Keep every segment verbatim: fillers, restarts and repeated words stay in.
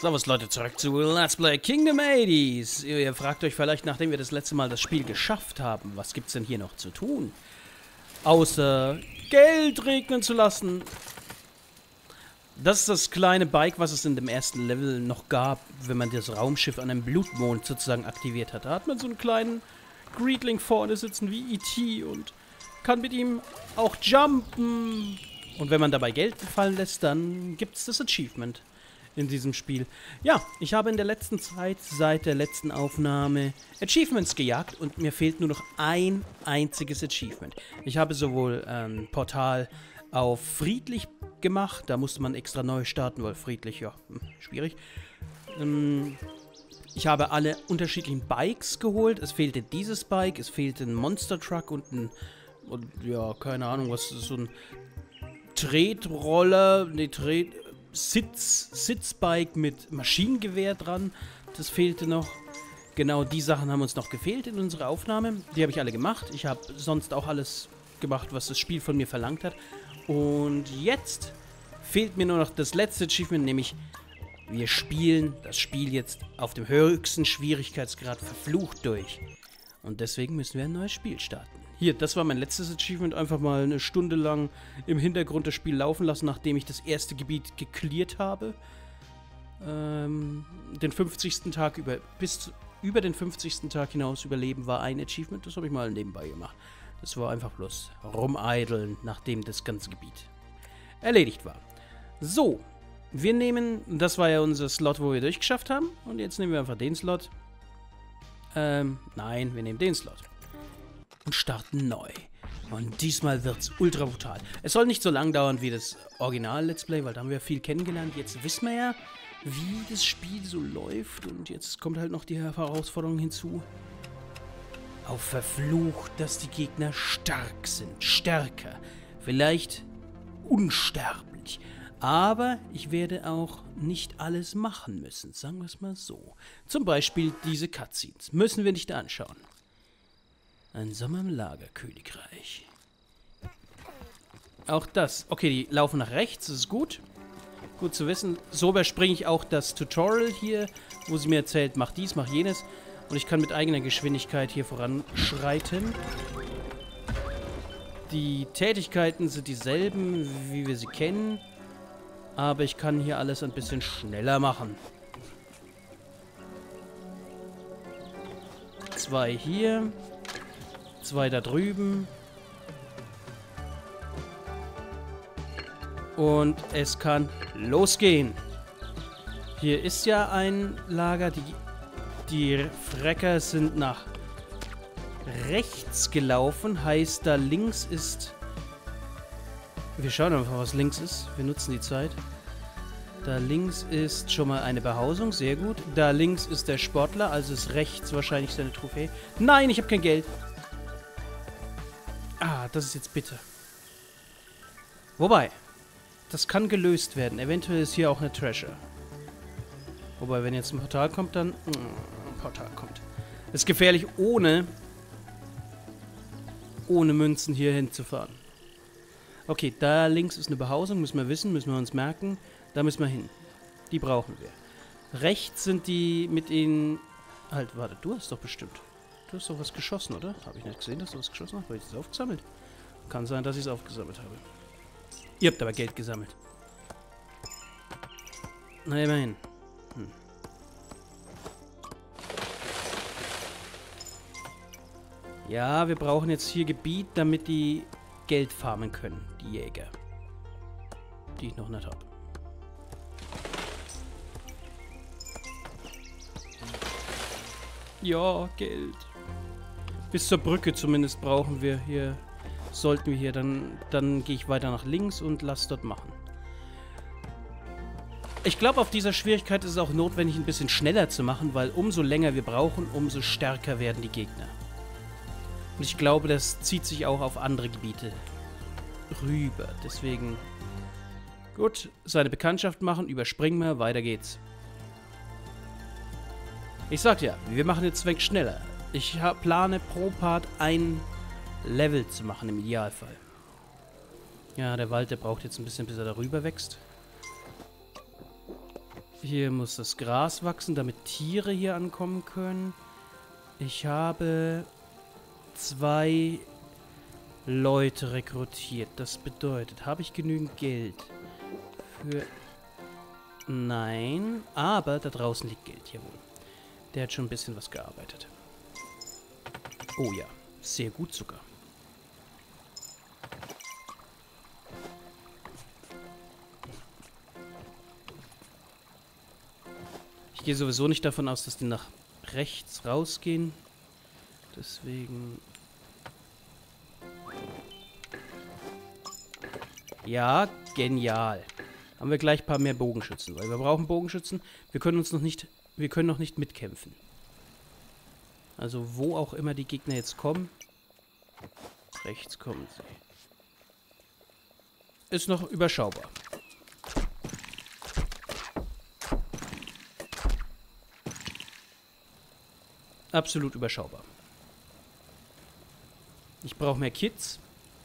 Servus Leute, zurück zu Let's Play Kingdom Hades. Ihr fragt euch vielleicht, nachdem wir das letzte Mal das Spiel geschafft haben, was gibt's denn hier noch zu tun? Außer Geld regnen zu lassen. Das ist das kleine Bike, was es in dem ersten Level noch gab, wenn man das Raumschiff an einem Blutmond sozusagen aktiviert hat. Da hat man so einen kleinen Greedling vorne sitzen wie E T und kann mit ihm auch jumpen. Und wenn man dabei Geld fallen lässt, dann gibt's das Achievement in diesem Spiel. Ja, ich habe in der letzten Zeit, seit der letzten Aufnahme, Achievements gejagt und mir fehlt nur noch ein einziges Achievement. Ich habe sowohl ein Portal auf friedlich gemacht, da musste man extra neu starten, weil friedlich, ja, schwierig. Ähm, ich habe alle unterschiedlichen Bikes geholt. Es fehlte dieses Bike, es fehlte ein Monster Truck und ein, und, ja, keine Ahnung, was ist so ein Tretroller, ne, Tret... Sitz, Sitzbike mit Maschinengewehr dran. Das fehlte noch. Genau die Sachen haben uns noch gefehlt in unserer Aufnahme. Die habe ich alle gemacht. Ich habe sonst auch alles gemacht, was das Spiel von mir verlangt hat. Und jetzt fehlt mir nur noch das letzte Achievement, nämlich wir spielen das Spiel jetzt auf dem höchsten Schwierigkeitsgrad verflucht durch. Und deswegen müssen wir ein neues Spiel starten. Hier, das war mein letztes Achievement. Einfach mal eine Stunde lang im Hintergrund das Spiel laufen lassen, nachdem ich das erste Gebiet gecleart habe. Ähm, den fünfzigsten Tag über, bis zu, über den fünfzigsten Tag hinaus überleben war ein Achievement. Das habe ich mal nebenbei gemacht. Das war einfach bloß rumeideln, nachdem das ganze Gebiet erledigt war. So, wir nehmen, das war ja unser Slot, wo wir durchgeschafft haben. Und jetzt nehmen wir einfach den Slot. Ähm, nein, wir nehmen den Slot. Und starten neu. Und diesmal wird's ultra brutal. Es soll nicht so lang dauern wie das Original-Let's Play, weil da haben wir viel kennengelernt. Jetzt wissen wir ja, wie das Spiel so läuft. Und jetzt kommt halt noch die Herausforderung hinzu. Auf verflucht, dass die Gegner stark sind. Stärker. Vielleicht unsterblich. Aber ich werde auch nicht alles machen müssen. Sagen wir es mal so. Zum Beispiel diese Cutscenes. Müssen wir nicht anschauen. Ein Sommer im Lagerkönigreich. Auch das. Okay, die laufen nach rechts, das ist gut. Gut zu wissen. So überspringe ich auch das Tutorial hier, wo sie mir erzählt, mach dies, mach jenes. Und ich kann mit eigener Geschwindigkeit hier voranschreiten. Die Tätigkeiten sind dieselben, wie wir sie kennen. Aber ich kann hier alles ein bisschen schneller machen. Zwei hier. Zwei da drüben. Und es kann losgehen. Hier ist ja ein Lager. Die, die Frecker sind nach rechts gelaufen. Heißt, da links ist... Wir schauen einfach, was links ist. Wir nutzen die Zeit. Da links ist schon mal eine Behausung. Sehr gut. Da links ist der Sportler. Also ist rechts wahrscheinlich seine Trophäe. Nein, ich habe kein Geld. Ah, das ist jetzt bitter. Wobei, das kann gelöst werden. Eventuell ist hier auch eine Treasure. Wobei, wenn jetzt ein Portal kommt, dann... Mh, ein Portal kommt. Ist gefährlich, ohne... ohne Münzen hier hinzufahren. Okay, da links ist eine Behausung. Müssen wir wissen, müssen wir uns merken. Da müssen wir hin. Die brauchen wir. Rechts sind die mit ihnen... Halt, warte, du hast doch bestimmt... Du hast doch was geschossen, oder? Habe ich nicht gesehen, dass du was geschossen hast? Habe ich das aufgesammelt? Kann sein, dass ich es aufgesammelt habe. Ihr habt aber Geld gesammelt. Na, immerhin. Hm. Ja, wir brauchen jetzt hier Gebiet, damit die Geld farmen können. Die Jäger. Die ich noch nicht habe. Ja, Geld. Bis zur Brücke zumindest brauchen wir hier, sollten wir hier, dann, dann gehe ich weiter nach links und lass dort machen. Ich glaube, auf dieser Schwierigkeit ist es auch notwendig, ein bisschen schneller zu machen, weil umso länger wir brauchen, umso stärker werden die Gegner. Und ich glaube, das zieht sich auch auf andere Gebiete rüber. Deswegen, gut, seine Bekanntschaft machen, überspringen wir, weiter geht's. Ich sag ja, wir machen jetzt weg schneller. Ich hab, plane pro Part ein Level zu machen, im Idealfall. Ja, der Wald, der braucht jetzt ein bisschen, bis er darüber wächst. Hier muss das Gras wachsen, damit Tiere hier ankommen können. Ich habe zwei Leute rekrutiert. Das bedeutet, habe ich genügend Geld für... Nein, aber da draußen liegt Geld, jawohl. Der hat schon ein bisschen was gearbeitet. Oh ja, sehr gut sogar. Ich gehe sowieso nicht davon aus, dass die nach rechts rausgehen. Deswegen... Ja, genial. Haben wir gleich ein paar mehr Bogenschützen, weil wir brauchen Bogenschützen. Wir können uns noch nicht... Wir können noch nicht mitkämpfen. Also wo auch immer die Gegner jetzt kommen. Rechts kommen sie. Ist noch überschaubar. Absolut überschaubar. Ich brauche mehr Kids.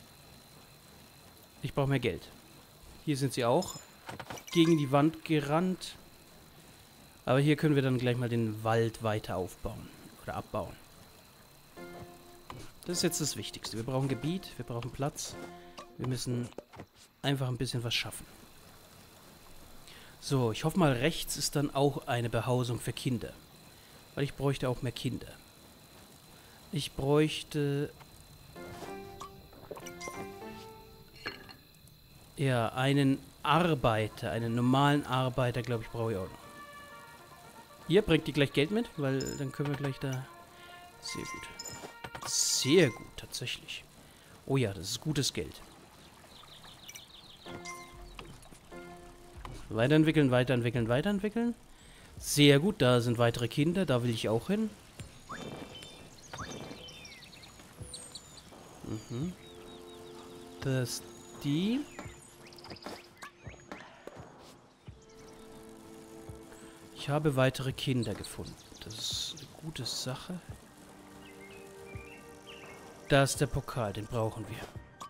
Ich brauche mehr Geld. Hier sind sie auch gegen die Wand gerannt. Aber hier können wir dann gleich mal den Wald weiter aufbauen. Oder abbauen. Das ist jetzt das Wichtigste. Wir brauchen Gebiet, wir brauchen Platz. Wir müssen einfach ein bisschen was schaffen. So, ich hoffe mal, rechts ist dann auch eine Behausung für Kinder. Weil ich bräuchte auch mehr Kinder. Ich bräuchte... Ja, einen Arbeiter, einen normalen Arbeiter, glaube ich, brauche ich auch noch. Hier, bringt die gleich Geld mit, weil dann können wir gleich da... Sehr gut. Sehr gut, tatsächlich. Oh ja, das ist gutes Geld. Weiterentwickeln, weiterentwickeln, weiterentwickeln. Sehr gut, da sind weitere Kinder, da will ich auch hin. Mhm. Das ist die. Ich habe weitere Kinder gefunden. Das ist eine gute Sache. Da ist der Pokal, den brauchen wir.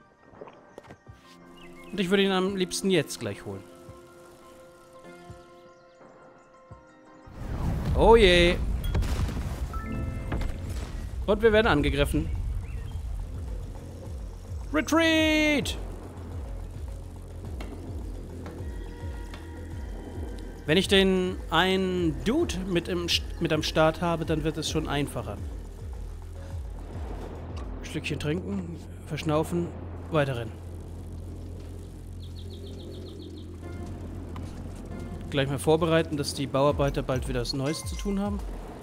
Und ich würde ihn am liebsten jetzt gleich holen. Oh je. Und wir werden angegriffen. Retreat! Wenn ich den einen Dude mit, im, mit am Start habe, dann wird es schon einfacher. Stückchen trinken, verschnaufen, weiterrennen. Gleich mal vorbereiten, dass die Bauarbeiter bald wieder was Neues zu tun haben.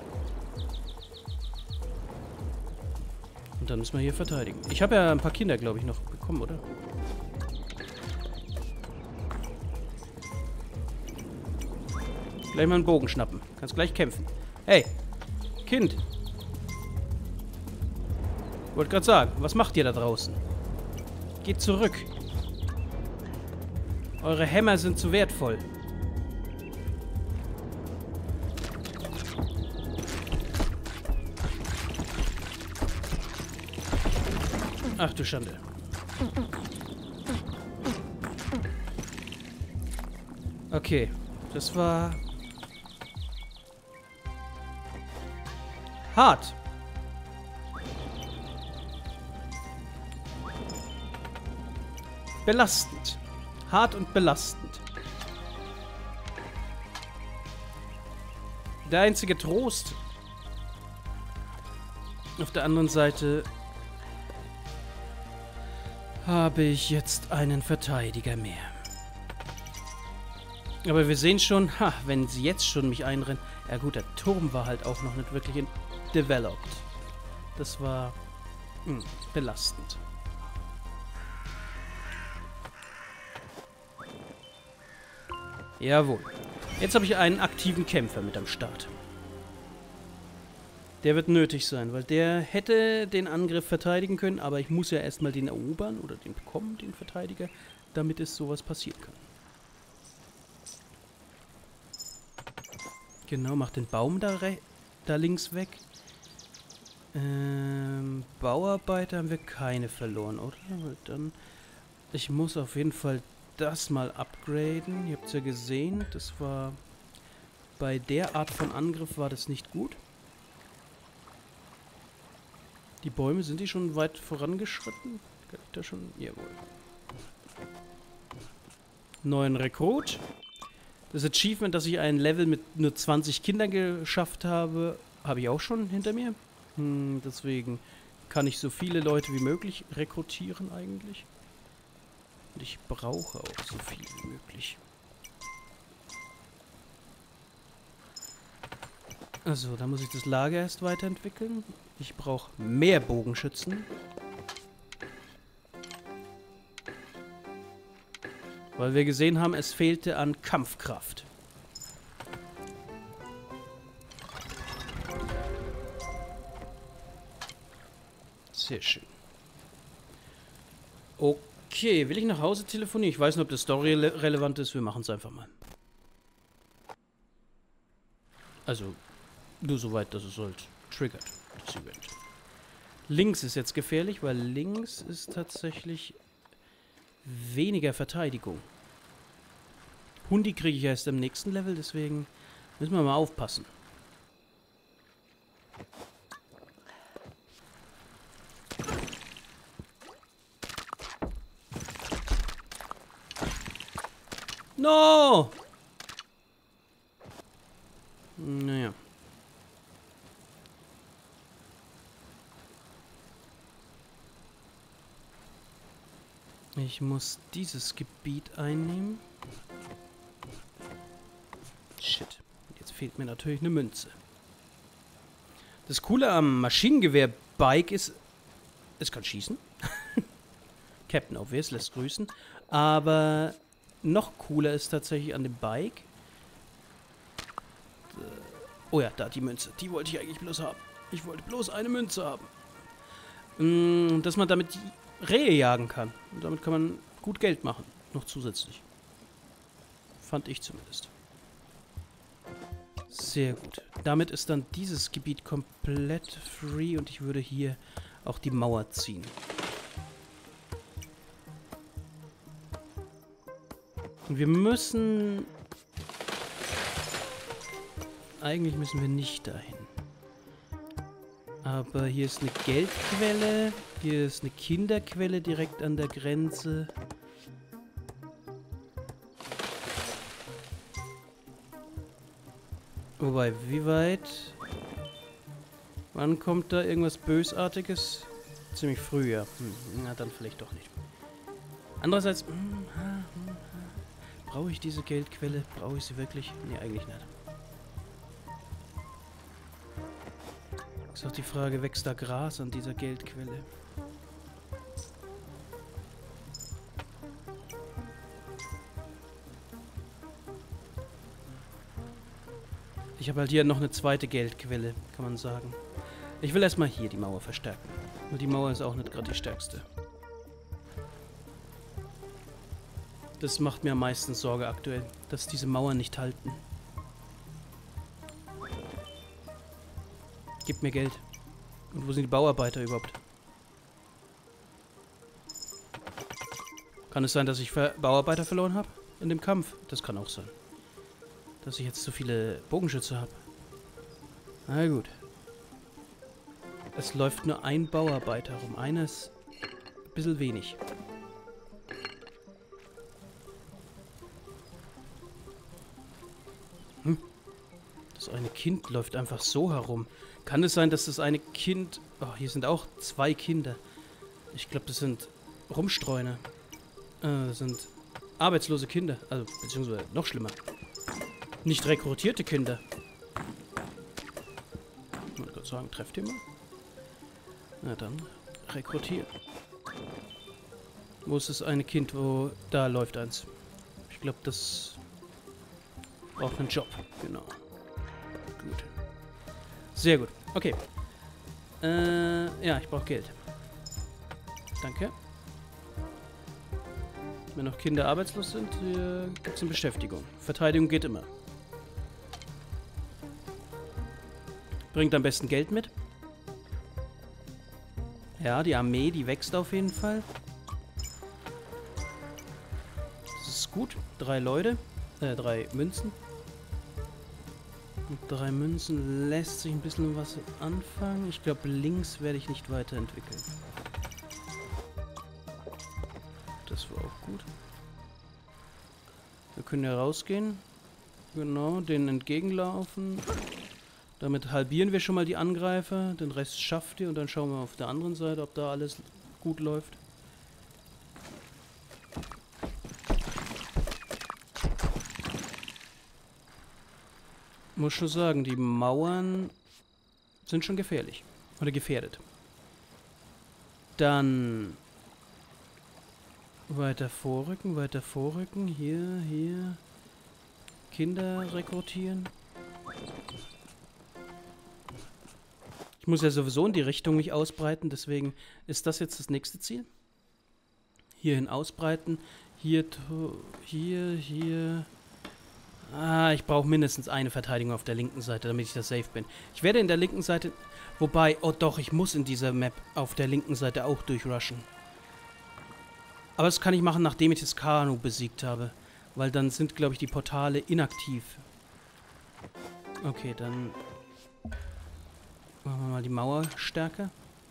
Und dann müssen wir hier verteidigen. Ich habe ja ein paar Kinder, glaube ich, noch bekommen, oder? Gleich mal einen Bogen schnappen. Kannst gleich kämpfen. Hey, Kind. Wollte gerade sagen, was macht ihr da draußen? Geht zurück. Eure Hämmer sind zu wertvoll. Ach du Schande. Okay, das war hart. Belastend. Hart und belastend. Der einzige Trost auf der anderen Seite habe ich jetzt einen Verteidiger mehr. Aber wir sehen schon, ha, wenn sie jetzt schon mich einrennen. Ja gut, der Turm war halt auch noch nicht wirklich in developed. Das war mh, belastend. Jawohl. Jetzt habe ich einen aktiven Kämpfer mit am Start. Der wird nötig sein, weil der hätte den Angriff verteidigen können, aber ich muss ja erstmal den erobern oder den bekommen, den Verteidiger, damit es sowas passieren kann. Genau, mach den Baum da, da links weg. Ähm, Bauarbeiter haben wir keine verloren, oder? Dann, ich muss auf jeden Fall das mal upgraden. Ihr habt es ja gesehen, das war Bei der Art von Angriff war das nicht gut. Die Bäume, sind die schon weit vorangeschritten? Kann ich da schon? Jawohl. Neuen Rekrut. Das Achievement, dass ich ein Level mit nur zwanzig Kindern geschafft habe, habe ich auch schon hinter mir. Hm, deswegen kann ich so viele Leute wie möglich rekrutieren eigentlich. Und ich brauche auch so viel wie möglich. Also, da muss ich das Lager erst weiterentwickeln. Ich brauche mehr Bogenschützen. Weil wir gesehen haben, es fehlte an Kampfkraft. Sehr schön. Okay, will ich nach Hause telefonieren? Ich weiß nicht, ob das Story relevant ist. Wir machen es einfach mal. Also, nur so weit, dass es halt triggert, das Event. Links ist jetzt gefährlich, weil links ist tatsächlich weniger Verteidigung. Hundi kriege ich erst im nächsten Level, deswegen müssen wir mal aufpassen. No! Naja. Ich muss dieses Gebiet einnehmen. Shit. Jetzt fehlt mir natürlich eine Münze. Das Coole am Maschinengewehr-Bike ist, es kann schießen. Captain Obvious lässt grüßen. Aber noch cooler ist tatsächlich an dem Bike. Oh ja, da die Münze. Die wollte ich eigentlich bloß haben. Ich wollte bloß eine Münze haben. Dass man damit Rehe jagen kann. Und damit kann man gut Geld machen. Noch zusätzlich. Fand ich zumindest. Sehr gut. Damit ist dann dieses Gebiet komplett free und ich würde hier auch die Mauer ziehen. Und wir müssen... Eigentlich müssen wir nicht dahin. Aber hier ist eine Geldquelle. Hier ist eine Kinderquelle direkt an der Grenze. Wobei, wie weit? Wann kommt da irgendwas Bösartiges? Ziemlich früh, ja. Hm, na, dann vielleicht doch nicht. Andererseits, hm, hm, hm, brauche ich diese Geldquelle? Brauche ich sie wirklich? Nee, eigentlich nicht. Ist auch die Frage, wächst da Gras an dieser Geldquelle? Ich habe halt hier noch eine zweite Geldquelle, kann man sagen. Ich will erstmal hier die Mauer verstärken. Nur die Mauer ist auch nicht gerade die stärkste. Das macht mir am meisten Sorge aktuell, dass diese Mauern nicht halten. Gib mir Geld. Und wo sind die Bauarbeiter überhaupt? Kann es sein, dass ich Ver- Bauarbeiter verloren habe in dem Kampf? Das kann auch sein. Dass ich jetzt zu viele Bogenschütze habe. Na gut. Es läuft nur ein Bauarbeiter rum. Einer ist ein bisschen wenig. Hm. Das eine Kind läuft einfach so herum. Kann es sein, dass das eine Kind... Oh, hier sind auch zwei Kinder. Ich glaube, das sind Rumstreuner. Äh, das sind arbeitslose Kinder. Also, beziehungsweise noch schlimmer. Nicht rekrutierte Kinder. Ich wollte gerade sagen, trefft ihr mal? Na dann, rekrutieren. Wo ist das eine Kind, wo... Da läuft eins. Ich glaube, das... braucht einen Job. Genau. Gut. Sehr gut. Okay. Äh, ja, ich brauche Geld. Danke. Wenn noch Kinder arbeitslos sind, äh, gibt es eine Beschäftigung. Verteidigung geht immer. Bringt am besten Geld mit. Ja, die Armee, die wächst auf jeden Fall. Das ist gut. Drei Leute. Äh, drei Münzen. Mit drei Münzen lässt sich ein bisschen was anfangen. Ich glaube, links werde ich nicht weiterentwickeln. Das war auch gut. Wir können ja rausgehen. Genau, denen entgegenlaufen. Damit halbieren wir schon mal die Angreifer. Den Rest schafft ihr und dann schauen wir auf der anderen Seite, ob da alles gut läuft. Muss schon sagen, die Mauern sind schon gefährlich. Oder gefährdet. Dann weiter vorrücken, weiter vorrücken. Hier, hier. Kinder rekrutieren. Ich muss ja sowieso in die Richtung mich ausbreiten, deswegen ist das jetzt das nächste Ziel. Hierhin ausbreiten. Hier, hier, hier. Ah, ich brauche mindestens eine Verteidigung auf der linken Seite, damit ich da safe bin. Ich werde in der linken Seite... Wobei, oh doch, ich muss in dieser Map auf der linken Seite auch durchrushen. Aber das kann ich machen, nachdem ich das Kanu besiegt habe. Weil dann sind, glaube ich, die Portale inaktiv. Okay, dann... Machen wir mal die Mauer stärker.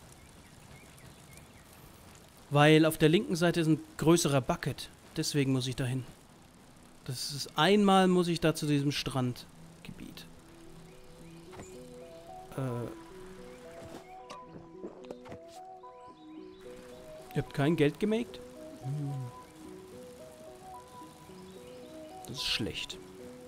Weil auf der linken Seite ist ein größerer Bucket. Deswegen muss ich dahin. Das ist einmal muss ich da zu diesem Strandgebiet. Äh. Ihr habt kein Geld gemaked? Hm. Das ist schlecht.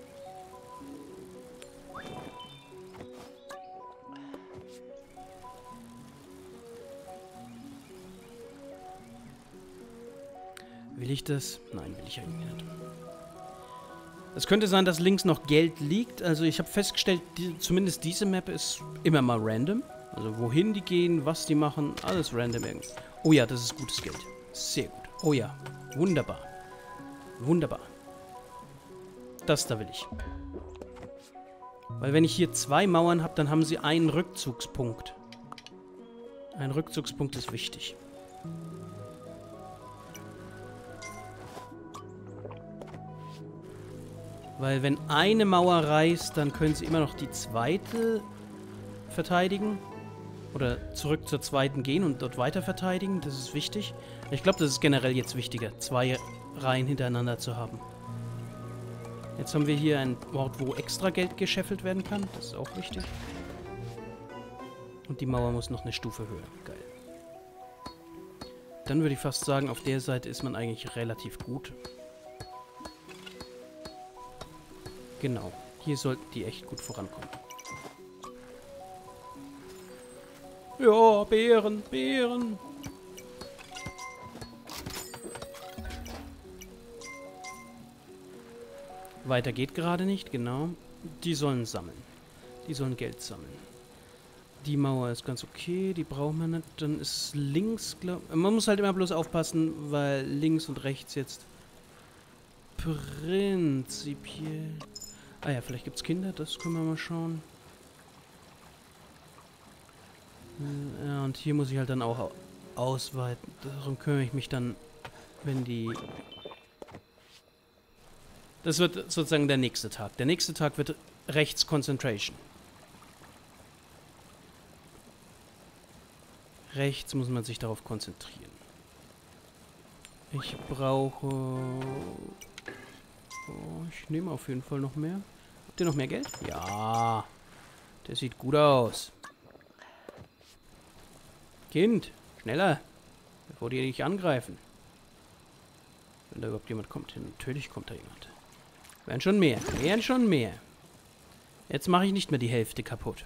Will ich das? Nein, will ich eigentlich nicht. Es könnte sein, dass links noch Geld liegt. Also ich habe festgestellt, die, zumindest diese Map ist immer mal random. Also wohin die gehen, was die machen, alles random irgendwie. Oh ja, das ist gutes Geld. Sehr gut. Oh ja, wunderbar. Wunderbar. Das da will ich. Weil wenn ich hier zwei Mauern habe, dann haben sie einen Rückzugspunkt. Ein Rückzugspunkt ist wichtig. Weil wenn eine Mauer reißt, dann können sie immer noch die zweite verteidigen. Oder zurück zur zweiten gehen und dort weiter verteidigen. Das ist wichtig. Ich glaube, das ist generell jetzt wichtiger, zwei Reihen hintereinander zu haben. Jetzt haben wir hier einen Ort, wo extra Geld gescheffelt werden kann. Das ist auch wichtig. Und die Mauer muss noch eine Stufe höher. Geil. Dann würde ich fast sagen, auf der Seite ist man eigentlich relativ gut. Genau. Hier sollten die echt gut vorankommen. Ja, Beeren, Beeren. Weiter geht gerade nicht, genau. Die sollen sammeln. Die sollen Geld sammeln. Die Mauer ist ganz okay, die brauchen wir nicht. Dann ist links, glaube ich... Man muss halt immer bloß aufpassen, weil links und rechts jetzt prinzipiell... Ah ja, vielleicht gibt es Kinder, das können wir mal schauen. Ja, und hier muss ich halt dann auch ausweiten. Darum kümmere ich mich dann, wenn die... Das wird sozusagen der nächste Tag. Der nächste Tag wird rechts Concentration. Rechts muss man sich darauf konzentrieren. Ich brauche... Oh, ich nehme auf jeden Fall noch mehr. Habt ihr noch mehr Geld? Ja. Der sieht gut aus. Kind, schneller. Bevor die dich angreifen. Wenn da überhaupt jemand kommt. Natürlich kommt da jemand. Wären schon mehr. Wären schon mehr. Jetzt mache ich nicht mehr die Hälfte kaputt.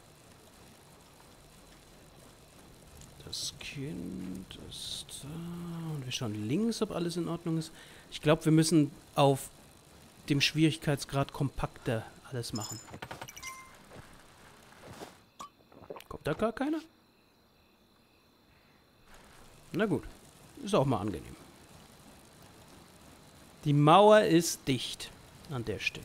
Das Kind ist da. Und wir schauen links, ob alles in Ordnung ist. Ich glaube, wir müssen auf dem Schwierigkeitsgrad kompakter alles machen. Kommt da gar keiner? Na gut. Ist auch mal angenehm. Die Mauer ist dicht an der Stelle.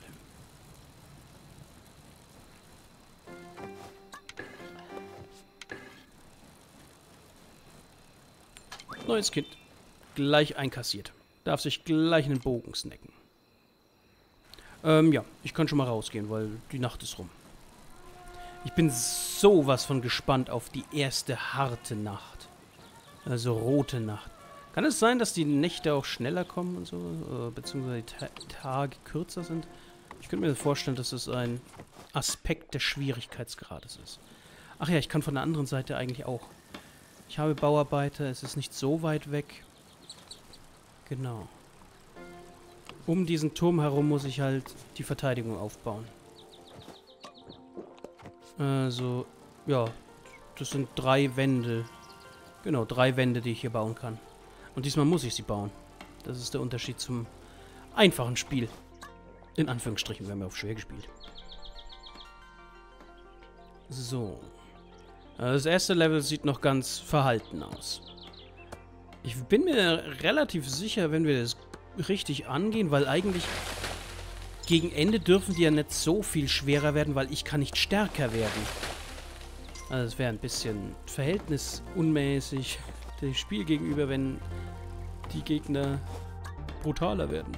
Neues Kind. Gleich einkassiert. Darf sich gleich einen Bogen snacken. Ähm, ja, ich kann schon mal rausgehen, weil die Nacht ist rum. Ich bin sowas von gespannt auf die erste harte Nacht. Also rote Nacht. Kann es sein, dass die Nächte auch schneller kommen und so? Äh, beziehungsweise die Ta Tage kürzer sind? Ich könnte mir vorstellen, dass es ein Aspekt des Schwierigkeitsgrades ist. Ach ja, ich kann von der anderen Seite eigentlich auch. Ich habe Bauarbeiter, es ist nicht so weit weg. Genau. Um diesen Turm herum muss ich halt die Verteidigung aufbauen. Also, ja, das sind drei Wände. Genau, drei Wände, die ich hier bauen kann. Und diesmal muss ich sie bauen. Das ist der Unterschied zum einfachen Spiel. In Anführungsstrichen, wir haben ja auf schwer gespielt. So. Das erste Level sieht noch ganz verhalten aus. Ich bin mir relativ sicher, wenn wir das richtig angehen, weil eigentlich gegen Ende dürfen die ja nicht so viel schwerer werden, weil ich kann nicht stärker werden. Also es wäre ein bisschen verhältnisunmäßig dem Spiel gegenüber, wenn die Gegner brutaler werden.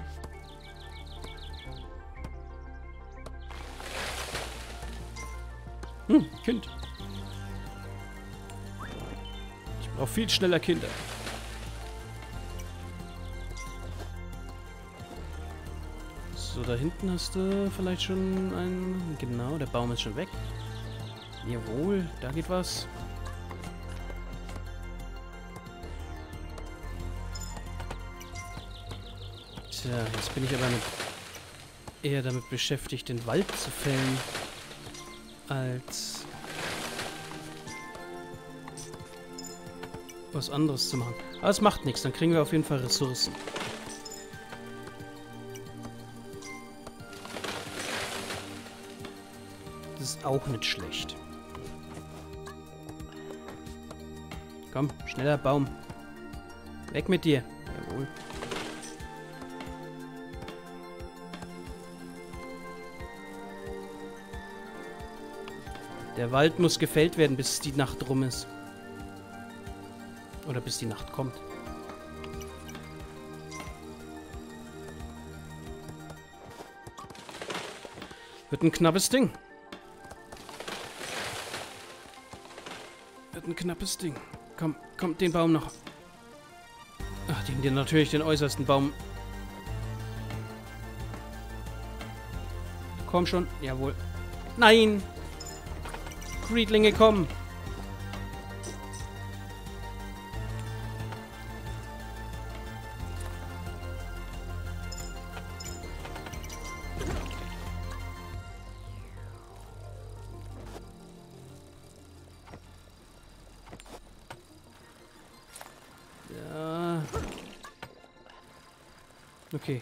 Hm, Kind. Ich brauche viel schneller Kinder. So, da hinten hast du vielleicht schon einen... Genau, der Baum ist schon weg. Jawohl, da geht was. Tja, jetzt bin ich aber mit eher damit beschäftigt, den Wald zu fällen, als was anderes zu machen. Aber es macht nichts, dann kriegen wir auf jeden Fall Ressourcen. Das ist auch nicht schlecht. Komm, schneller Baum. Weg mit dir. Jawohl. Der Wald muss gefällt werden, bis die Nacht rum ist. Oder bis die Nacht kommt. Wird ein knappes Ding. Wird ein knappes Ding. Komm, komm, den Baum noch. Ach, den, den natürlich den äußersten Baum. Komm schon. Jawohl. Nein! Greedlinge, kommen! Ja. Okay.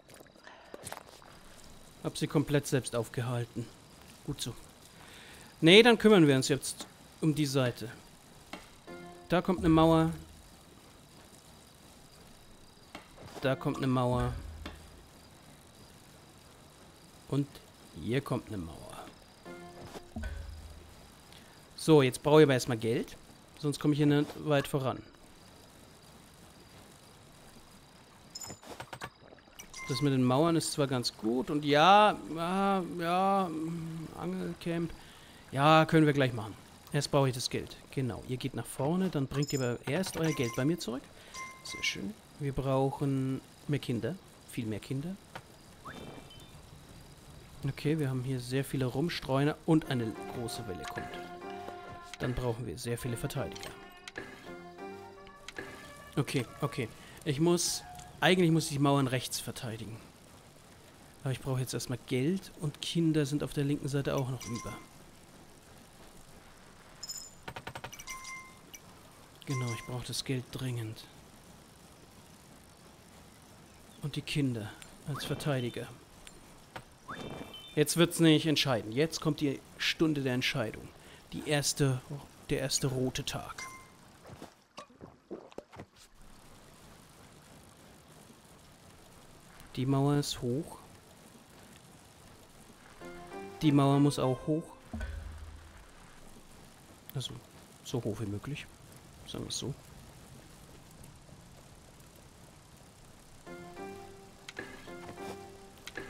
Hab sie komplett selbst aufgehalten. Gut so. Nee, dann kümmern wir uns jetzt um die Seite. Da kommt eine Mauer. Da kommt eine Mauer. Und hier kommt eine Mauer. So, jetzt brauche ich aber erstmal Geld. Sonst komme ich hier nicht weit voran. Das mit den Mauern ist zwar ganz gut. Und ja, ja, ja, Angelcamp. Ja, können wir gleich machen. Erst brauche ich das Geld. Genau, ihr geht nach vorne, dann bringt ihr aber erst euer Geld bei mir zurück. Sehr schön. Wir brauchen mehr Kinder. Viel mehr Kinder. Okay, wir haben hier sehr viele Rumstreuner und eine große Welle kommt. Dann brauchen wir sehr viele Verteidiger. Okay, okay. Ich muss... Eigentlich muss ich die Mauern rechts verteidigen. Aber ich brauche jetzt erstmal Geld und Kinder sind auf der linken Seite auch noch über. Genau, ich brauche das Geld dringend. Und die Kinder als Verteidiger. Jetzt wird's nicht entscheiden. Jetzt kommt die Stunde der Entscheidung. Die erste, der erste rote Tag. Die Mauer ist hoch. Die Mauer muss auch hoch. Also, so hoch wie möglich. Sagen wir es so.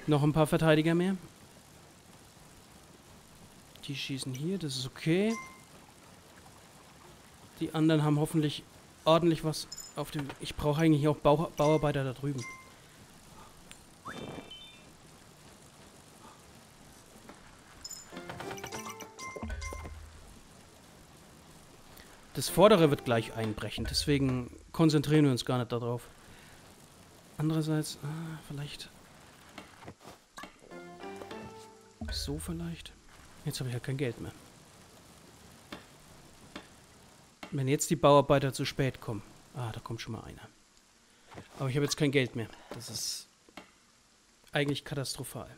Noch ein paar Verteidiger mehr. Die schießen hier, das ist okay. Die anderen haben hoffentlich ordentlich was auf dem... Ich brauche eigentlich auch Bau Bauarbeiter da drüben. Das Vordere wird gleich einbrechen, deswegen konzentrieren wir uns gar nicht darauf. Andererseits, ah, vielleicht... So vielleicht? Jetzt habe ich ja kein Geld mehr. Wenn jetzt die Bauarbeiter zu spät kommen. Ah, da kommt schon mal einer. Aber ich habe jetzt kein Geld mehr. Das ist eigentlich katastrophal.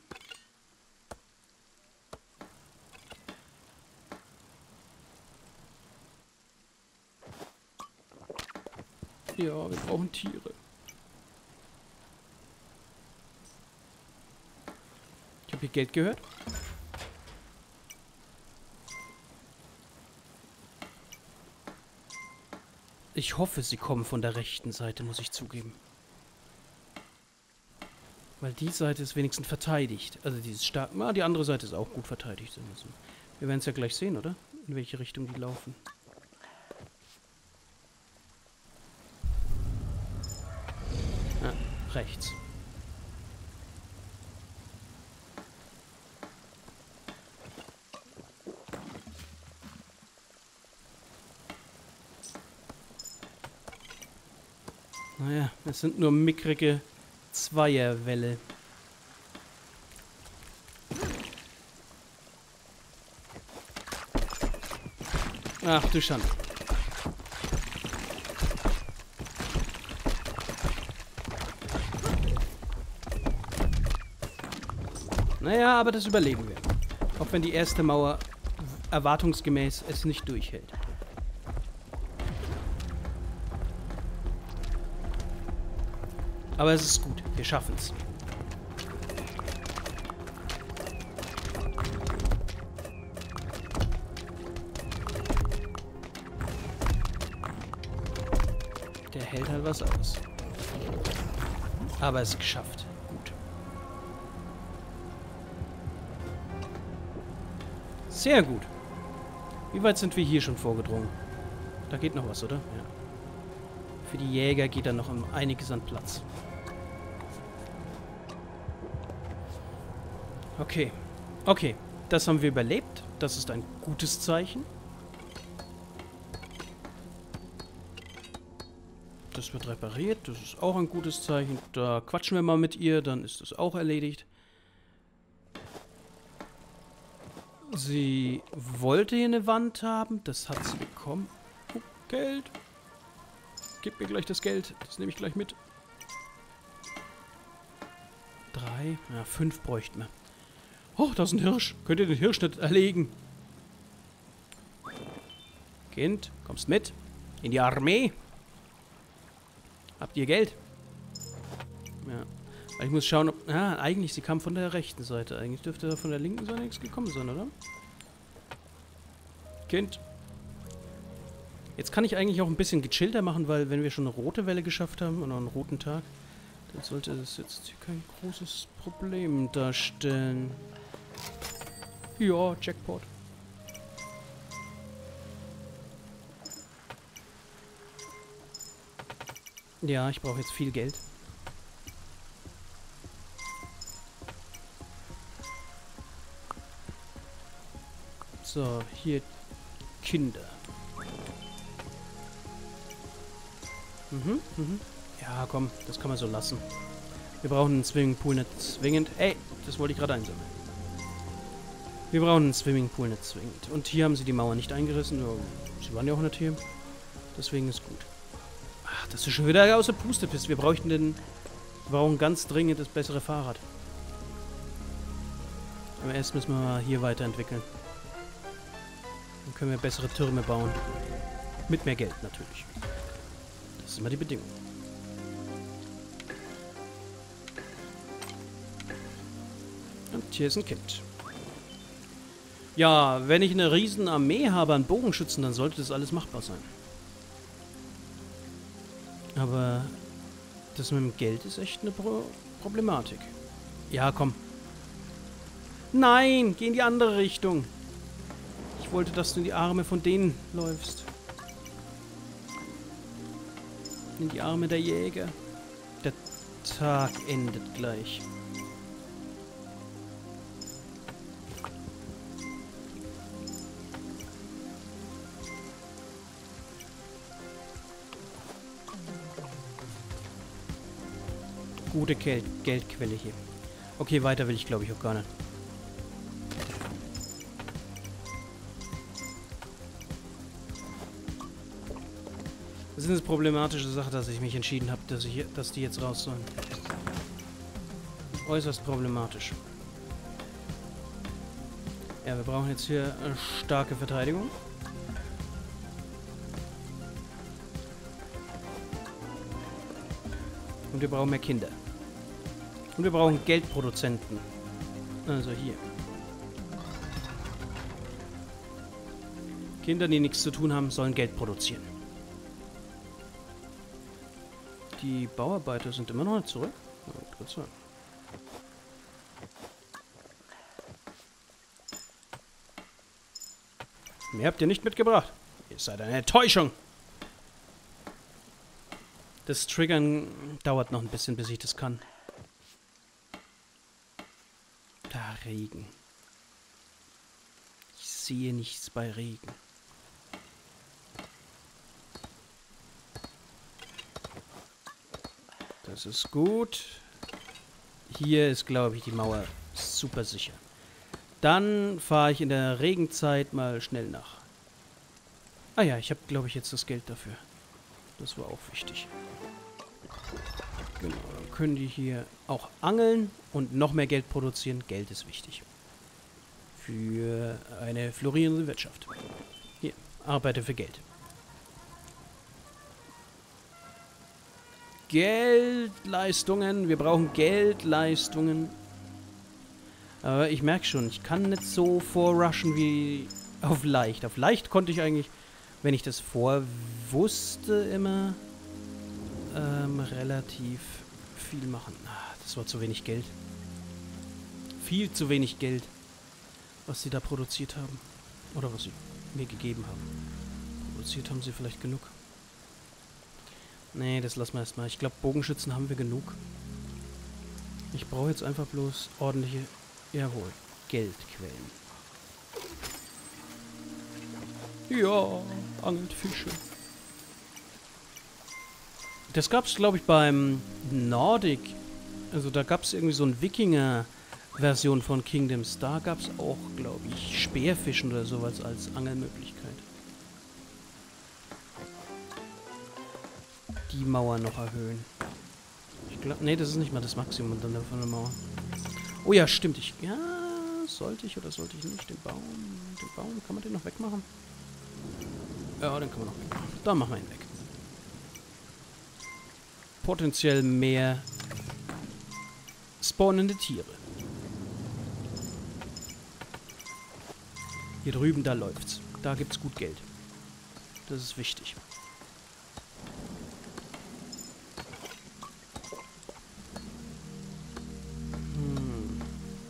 Ja, wir brauchen Tiere. Ich habe hier Geld gehört. Ich hoffe, sie kommen von der rechten Seite, muss ich zugeben. Weil die Seite ist wenigstens verteidigt. Also dieses stark. Ah, die andere Seite ist auch gut verteidigt. Also, wir werden es ja gleich sehen, oder? In welche Richtung die laufen. Ah, rechts. Naja, es sind nur mickrige Zweierwälle. Ach du Schande. Naja, aber das überleben wir. Auch wenn die erste Mauer erwartungsgemäß es nicht durchhält. Aber es ist gut. Wir schaffen es. Der hält halt was aus. Aber es ist geschafft. Gut. Sehr gut. Wie weit sind wir hier schon vorgedrungen? Da geht noch was, oder? Ja. Für die Jäger geht da noch um einiges an Platz. Okay. Okay. Das haben wir überlebt. Das ist ein gutes Zeichen. Das wird repariert. Das ist auch ein gutes Zeichen. Da quatschen wir mal mit ihr. Dann ist das auch erledigt. Sie wollte hier eine Wand haben. Das hat sie bekommen. Oh, Geld. Gib mir gleich das Geld. Das nehme ich gleich mit. Drei. Ja, fünf bräuchten wir. Oh, da ist ein Hirsch. Könnt ihr den Hirsch nicht erlegen? Kind, kommst mit? In die Armee? Habt ihr Geld? Ja. Ich muss schauen, ob... Ah, eigentlich, sie kam von der rechten Seite. Eigentlich dürfte da von der linken Seite nichts gekommen sein, oder? Kind. Jetzt kann ich eigentlich auch ein bisschen gechillter machen, weil wenn wir schon eine rote Welle geschafft haben und auch einen roten Tag, dann sollte das jetzt hier kein großes Problem darstellen. Ja, Jackpot. Ja, ich brauche jetzt viel Geld. So, hier Kinder. Mhm, mhm. Ja, komm, das kann man so lassen. Wir brauchen einen Swimmingpool nicht zwingend. Ey, das wollte ich gerade einsammeln. Wir brauchen einen Swimmingpool nicht zwingend. Und hier haben sie die Mauer nicht eingerissen. Sie waren ja auch nicht hier. Deswegen ist gut. Ach, das ist schon wieder aus der Puste bist. Wir bräuchten den... Wir brauchen ganz dringend das bessere Fahrrad. Aber erst müssen wir mal hier weiterentwickeln. Dann können wir bessere Türme bauen. Mit mehr Geld natürlich. Das ist immer die Bedingung. Und hier ist ein Kind. Ja, wenn ich eine riesen Armee habe an Bogenschützen, dann sollte das alles machbar sein. Aber das mit dem Geld ist echt eine Pro Problematik. Ja, komm. Nein, geh in die andere Richtung. Ich wollte, dass du in die Arme von denen läufst. In die Arme der Jäger. Der Tag endet gleich. Gute Geld Geldquelle hier. Okay, weiter will ich glaube ich auch gar nicht. Das ist eine problematische Sache, dass ich mich entschieden habe, dass, ich, dass die jetzt raus sollen. Äußerst problematisch. Ja, wir brauchen jetzt hier eine starke Verteidigung. Und wir brauchen mehr Kinder. Und wir brauchen Geldproduzenten. Also hier. Kinder, die nichts zu tun haben, sollen Geld produzieren. Die Bauarbeiter sind immer noch nicht zurück. Ja, mehr habt ihr nicht mitgebracht. Ihr seid eine Enttäuschung. Das Triggern dauert noch ein bisschen, bis ich das kann. Da, Regen. Ich sehe nichts bei Regen. Das ist gut. Hier ist, glaube ich, die Mauer super sicher. Dann fahre ich in der Regenzeit mal schnell nach. Ah ja, ich habe, glaube ich, jetzt das Geld dafür. Das war auch wichtig. Genau, dann können die hier auch angeln und noch mehr Geld produzieren. Geld ist wichtig. Für eine florierende Wirtschaft. Hier, arbeite für Geld. Geldleistungen. Wir brauchen Geldleistungen. Aber ich merke schon, ich kann nicht so vorrushen wie auf leicht. Auf leicht konnte ich eigentlich, wenn ich das vorwusste, immer ähm, relativ viel machen. Ah, das war zu wenig Geld. Viel zu wenig Geld, was sie da produziert haben. Oder was sie mir gegeben haben. Produziert haben sie vielleicht genug. Nee, das lassen wir erstmal. Ich glaube, Bogenschützen haben wir genug. Ich brauche jetzt einfach bloß ordentliche, jawohl, Geldquellen. Ja, angelt Fische. Das gab es, glaube ich, beim Nordic. Also da gab es irgendwie so eine Wikinger-Version von Kingdoms. Da gab es auch, glaube ich, Speerfischen oder sowas als Angelmöglichkeit. Die Mauer noch erhöhen. Ich glaube, nee, das ist nicht mal das Maximum dann von der Mauer. Oh ja, stimmt. Ich, ja, sollte ich oder sollte ich nicht? Den Baum, den Baum, kann man den noch wegmachen? Ja, den kann man noch wegmachen. Da machen wir ihn weg. Potenziell mehr spawnende Tiere. Hier drüben, da läuft's. Da gibt's gut Geld. Das ist wichtig. Hm.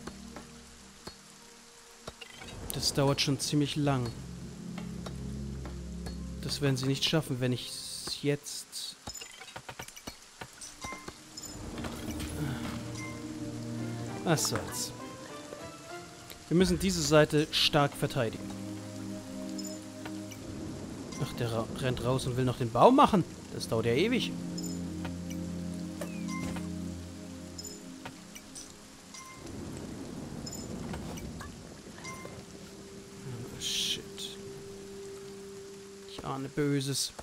Das dauert schon ziemlich lang. Das werden sie nicht schaffen, wenn ich es jetzt... Was soll's. Wir müssen diese Seite stark verteidigen. Ach, der ra rennt raus und will noch den Baum machen. Das dauert ja ewig. Oh, shit. Ich ahne Böses.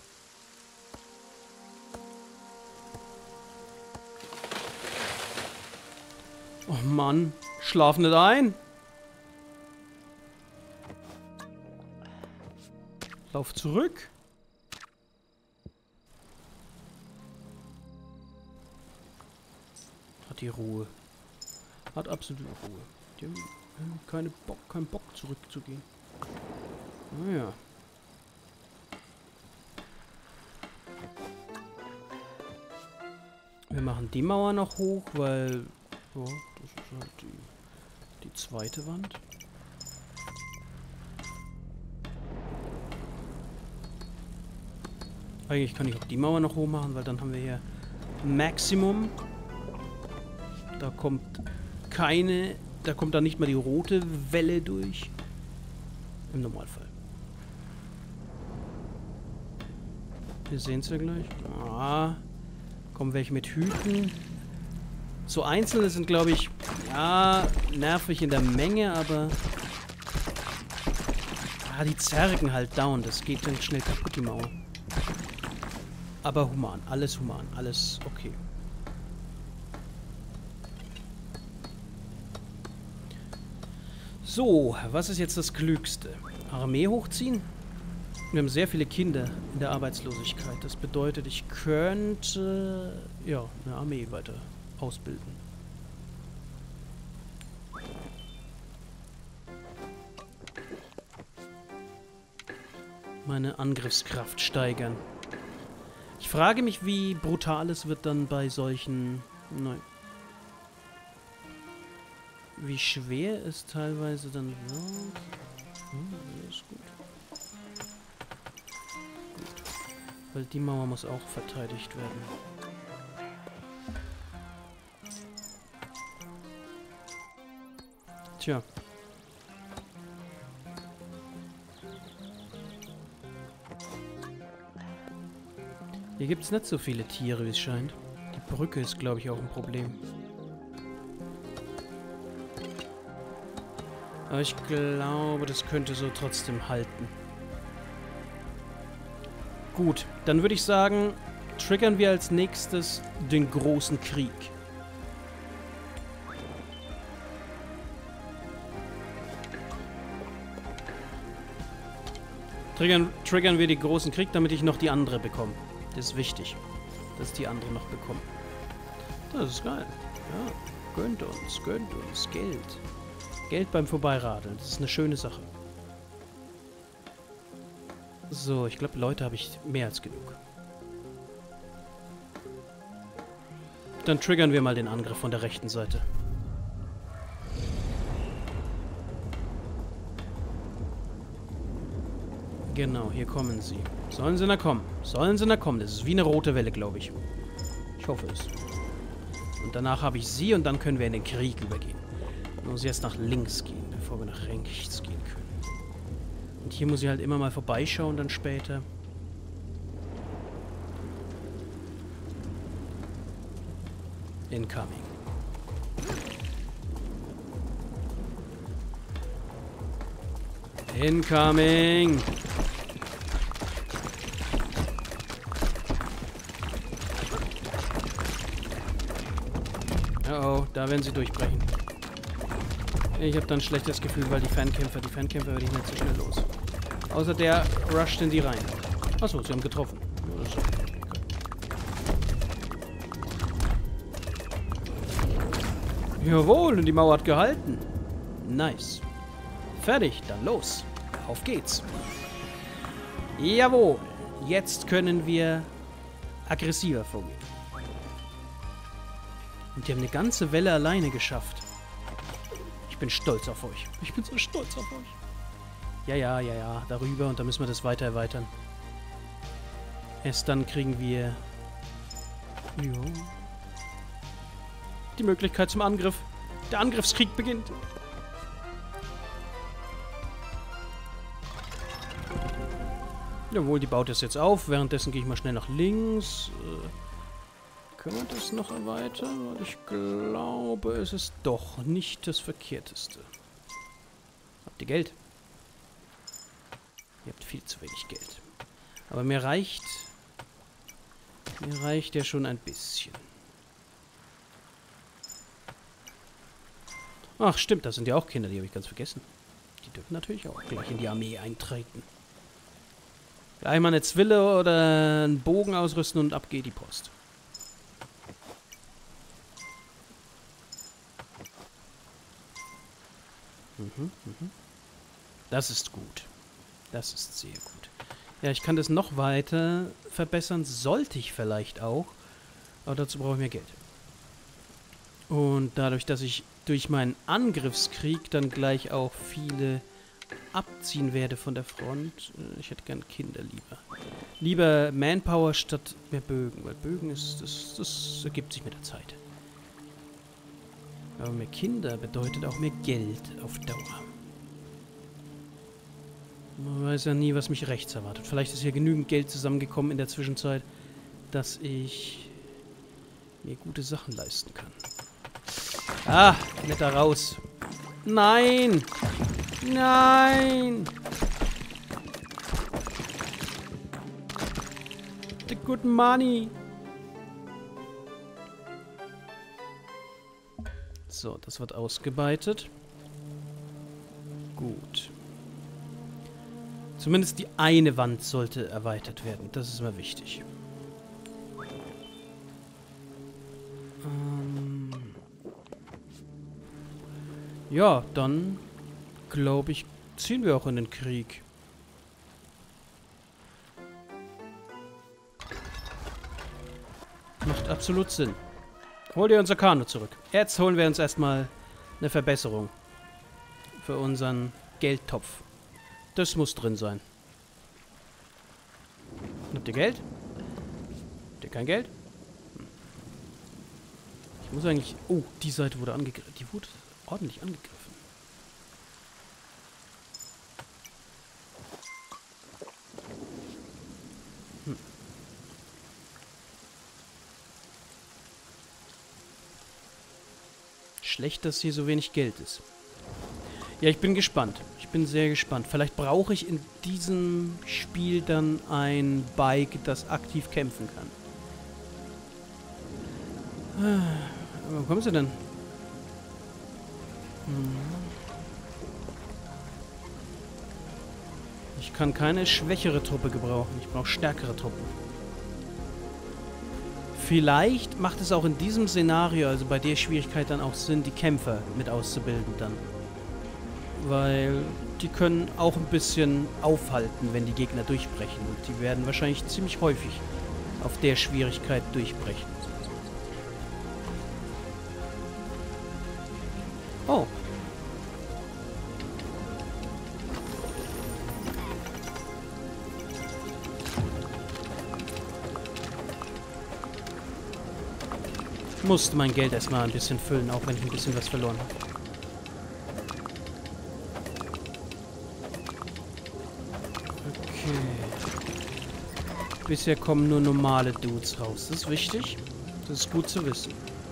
Oh Mann, schlaf nicht ein. Lauf zurück. Hat die Ruhe. Hat absolute Ruhe. Die haben keine Bock, keinen Bock zurückzugehen. Naja. Wir machen die Mauer noch hoch, weil... So, das ist halt die, die zweite Wand. Eigentlich kann ich auch die Mauer noch hoch machen, weil dann haben wir hier Maximum. Da kommt keine, da kommt dann nicht mal die rote Welle durch. Im Normalfall. Wir sehen es ja gleich. Ah, kommen welche mit Hüten. So einzelne sind, glaube ich, ja, nervig in der Menge, aber ah, die zergen halt down. Das geht dann schnell kaputt, die Mauer. Aber human, alles human, alles okay. So, was ist jetzt das Klügste? Armee hochziehen? Wir haben sehr viele Kinder in der Arbeitslosigkeit. Das bedeutet, ich könnte ja eine Armee weiter ausbilden. Meine Angriffskraft steigern. Ich frage mich, wie brutal es wird dann bei solchen... Nein. Wie schwer es teilweise dann wird. Hm, das ist gut. Gut. Weil die Mauer muss auch verteidigt werden. Tja. Hier gibt es nicht so viele Tiere, wie es scheint. Die Brücke ist, glaube ich, auch ein Problem. Aber ich glaube, das könnte so trotzdem halten. Gut, dann würde ich sagen, triggern wir als nächstes den großen Krieg. Triggern, triggern wir den großen Krieg, damit ich noch die andere bekomme. Das ist wichtig, dass die andere noch bekommen. Das ist geil. Ja, gönnt uns, gönnt uns Geld. Geld beim Vorbeiradeln, das ist eine schöne Sache. So, ich glaube, Leute habe ich mehr als genug. Dann triggern wir mal den Angriff von der rechten Seite. Genau, hier kommen sie. Sollen sie da kommen? Sollen sie da kommen? Das ist wie eine rote Welle, glaube ich. Ich hoffe es. Und danach habe ich sie und dann können wir in den Krieg übergehen. Ich muss jetzt nach links gehen, bevor wir nach rechts gehen können. Und hier muss ich halt immer mal vorbeischauen dann später. Incoming. Incoming! Oh oh, da werden sie durchbrechen. Ich habe dann ein schlechtes Gefühl, weil die Fernkämpfer, die Fernkämpfer werde ich nicht so schnell los. Außer der rusht in die rein. Achso, sie haben getroffen. Jawohl, und die Mauer hat gehalten. Nice. Fertig, dann los. Auf geht's. Jawohl. Jetzt können wir aggressiver vorgehen. Und die haben eine ganze Welle alleine geschafft. Ich bin stolz auf euch. Ich bin so stolz auf euch. Ja, ja, ja, ja. Darüber und dann müssen wir das weiter erweitern. Erst dann kriegen wir... Jo. Die Möglichkeit zum Angriff. Der Angriffskrieg beginnt. Jawohl, die baut es jetzt auf. Währenddessen gehe ich mal schnell nach links. Äh, können wir das noch erweitern? Ich glaube, es ist doch nicht das Verkehrteste. Habt ihr Geld? Ihr habt viel zu wenig Geld. Aber mir reicht... Mir reicht ja schon ein bisschen. Ach, stimmt, das sind ja auch Kinder, die habe ich ganz vergessen. Die dürfen natürlich auch gleich in die Armee eintreten. Gleich mal eine Zwille oder einen Bogen ausrüsten und ab geht die Post. Mhm, mhm. Das ist gut. Das ist sehr gut. Ja, ich kann das noch weiter verbessern. Sollte ich vielleicht auch. Aber dazu brauche ich mehr Geld. Und dadurch, dass ich durch meinen Angriffskrieg dann gleich auch viele abziehen werde von der Front. Äh, ich hätte gern Kinder lieber. Lieber Manpower statt mehr Bögen, weil Bögen ist, das, das ergibt sich mit der Zeit. Aber mehr Kinder bedeutet auch mehr Geld auf Dauer. Man weiß ja nie, was mich rechts erwartet. Vielleicht ist hier genügend Geld zusammengekommen in der Zwischenzeit, dass ich mir gute Sachen leisten kann. Ah, nicht da raus. Nein! Nein! The good money! So, das wird ausgebreitet. Gut. Zumindest die eine Wand sollte erweitert werden. Das ist mir wichtig. Ähm ja, dann glaube ich, ziehen wir auch in den Krieg. Macht absolut Sinn. Hol dir unser Kanu zurück. Jetzt holen wir uns erstmal eine Verbesserung für unseren Geldtopf. Das muss drin sein. Habt ihr Geld? Habt ihr kein Geld? Hm. Ich muss eigentlich... Oh, die Seite wurde angegriffen. Die wurde ordentlich angegriffen. Hm. Schlecht, dass hier so wenig Geld ist. Ja, ich bin gespannt. Ich bin sehr gespannt. Vielleicht brauche ich in diesem Spiel dann ein Bike, das aktiv kämpfen kann. Wo kommen sie denn? Hm. Ich kann keine schwächere Truppe gebrauchen. Ich brauche stärkere Truppen. Vielleicht macht es auch in diesem Szenario, also bei der Schwierigkeit dann auch Sinn, die Kämpfer mit auszubilden dann. Weil die können auch ein bisschen aufhalten, wenn die Gegner durchbrechen. Und die werden wahrscheinlich ziemlich häufig auf der Schwierigkeit durchbrechen. Oh. Ich musste mein Geld erstmal ein bisschen füllen, auch wenn ich ein bisschen was verloren habe. Bisher kommen nur normale Dudes raus. Das ist wichtig. Das ist gut zu wissen.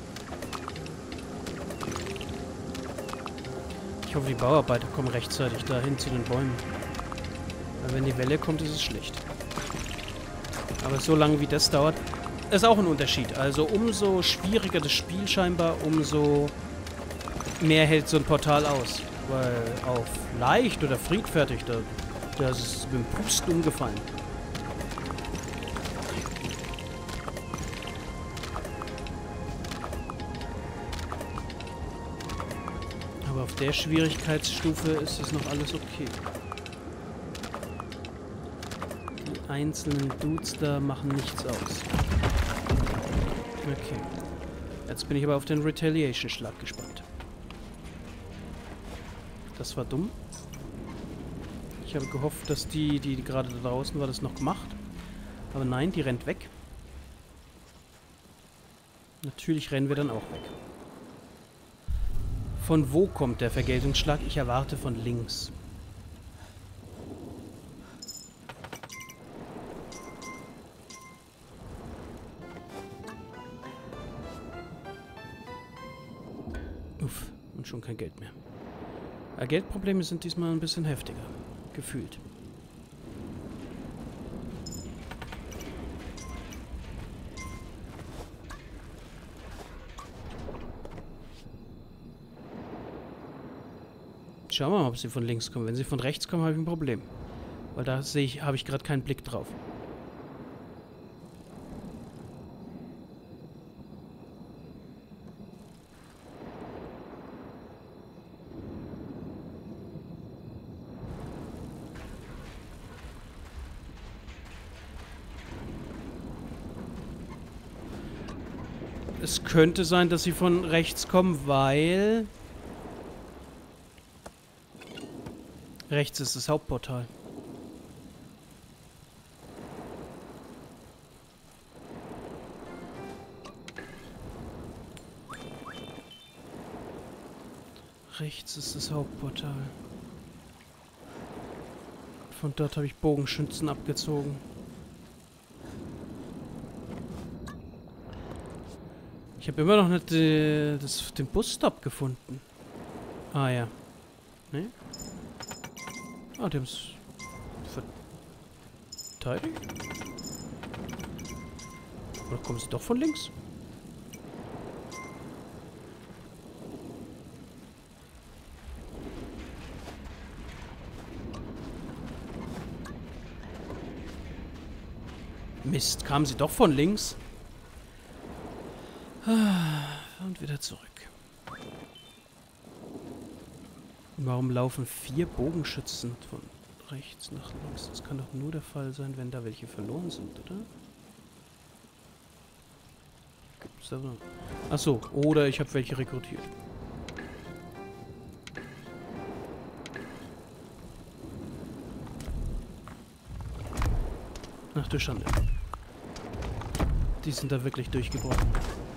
Ich hoffe, die Bauarbeiter kommen rechtzeitig dahin zu den Bäumen. Weil wenn die Welle kommt, ist es schlecht. Aber so lange wie das dauert, ist auch ein Unterschied. Also umso schwieriger das Spiel scheinbar, umso mehr hält so ein Portal aus. Weil auf leicht oder friedfertig, da, das ist mit dem Pusten umgefallen. Aber auf der Schwierigkeitsstufe ist es noch alles okay. Die einzelnen Dudes da machen nichts aus. Okay. Jetzt bin ich aber auf den Retaliation-Schlag gespannt. Das war dumm. Ich habe gehofft, dass die, die gerade da draußen war, das noch gemacht. Aber nein, die rennt weg. Natürlich rennen wir dann auch weg. Von wo kommt der Vergeltungsschlag? Ich erwarte von links. Uff, und schon kein Geld mehr. Aber Geldprobleme sind diesmal ein bisschen heftiger. Gefühlt. Schauen wir mal, ob sie von links kommen. Wenn sie von rechts kommen, habe ich ein Problem. Weil da sehe ich, habe ich gerade keinen Blick drauf. Es könnte sein, dass sie von rechts kommen, weil... Rechts ist das Hauptportal. Rechts ist das Hauptportal. Von dort habe ich Bogenschützen abgezogen. Ich habe immer noch nicht äh, das, den Busstop gefunden. Ah ja. Ne? Ah, die haben es verteidigt. Oder kommen sie doch von links? Mist, kamen sie doch von links? Und wieder zurück. Warum laufen vier Bogenschützen von rechts nach links? Das kann doch nur der Fall sein, wenn da welche verloren sind, oder? Gibt's da so? Achso, oder ich habe welche rekrutiert. Ach du Schande. Die sind da wirklich durchgebrochen.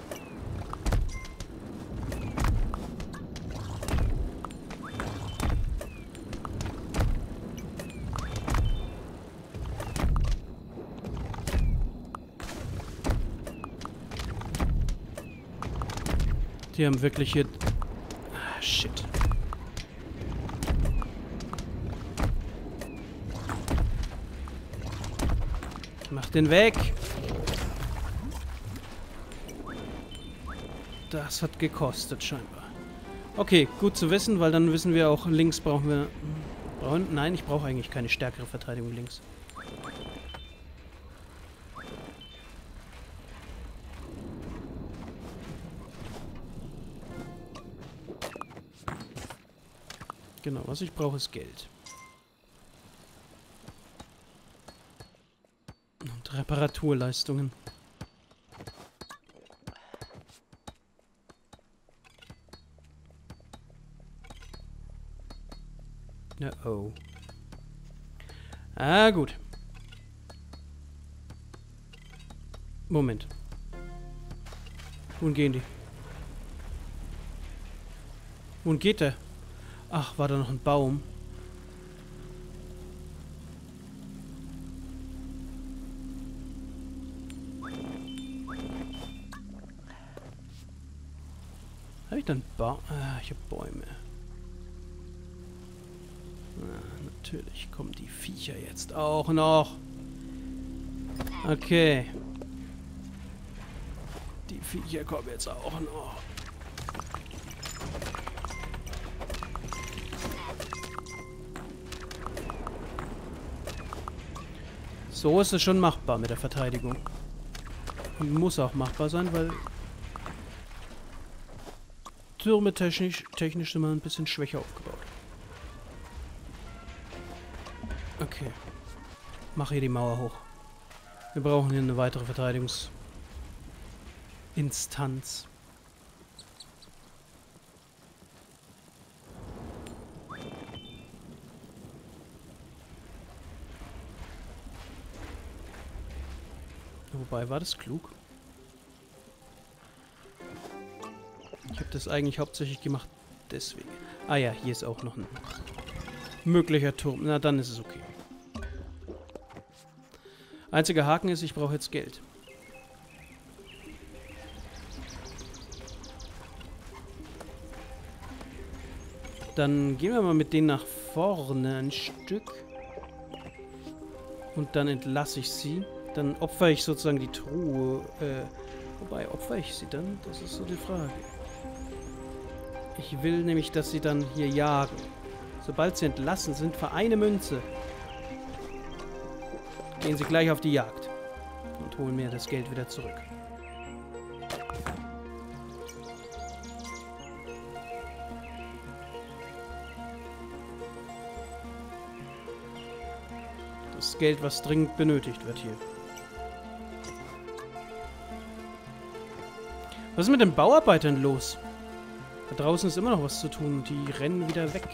Die haben wirklich hier... Ah, shit. Mach den weg! Das hat gekostet, scheinbar. Okay, gut zu wissen, weil dann wissen wir auch, links brauchen wir... Brauchen, nein, ich brauche eigentlich keine stärkere Verteidigung links. Genau, was ich brauche, ist Geld. Und Reparaturleistungen. Na oh. Ah, gut. Moment. Wohin gehen die? Wohin geht der? Ach, war da noch ein Baum? Habe ich dann Baum? Ah, ich habe Bäume. Ah, natürlich kommen die Viecher jetzt auch noch. Okay. Die Viecher kommen jetzt auch noch. So ist es schon machbar mit der Verteidigung. Und muss auch machbar sein, weil Türme technisch, technisch sind wir ein bisschen schwächer aufgebaut. Okay. Mach hier die Mauer hoch. Wir brauchen hier eine weitere Verteidigungsinstanz. Wobei, war das klug? Ich habe das eigentlich hauptsächlich gemacht deswegen. Ah ja, hier ist auch noch ein möglicher Turm. Na, dann ist es okay. Einziger Haken ist, ich brauche jetzt Geld. Dann gehen wir mal mit denen nach vorne ein Stück. Und dann entlasse ich sie. Dann opfere ich sozusagen die Truhe. Äh, wobei, opfere ich sie dann? Das ist so die Frage. Ich will nämlich, dass sie dann hier jagen. Sobald sie entlassen sind, für eine Münze gehen sie gleich auf die Jagd. Und holen mir das Geld wieder zurück. Das Geld, was dringend benötigt wird hier. Was ist mit den Bauarbeitern los? Da draußen ist immer noch was zu tun. Die rennen wieder weg.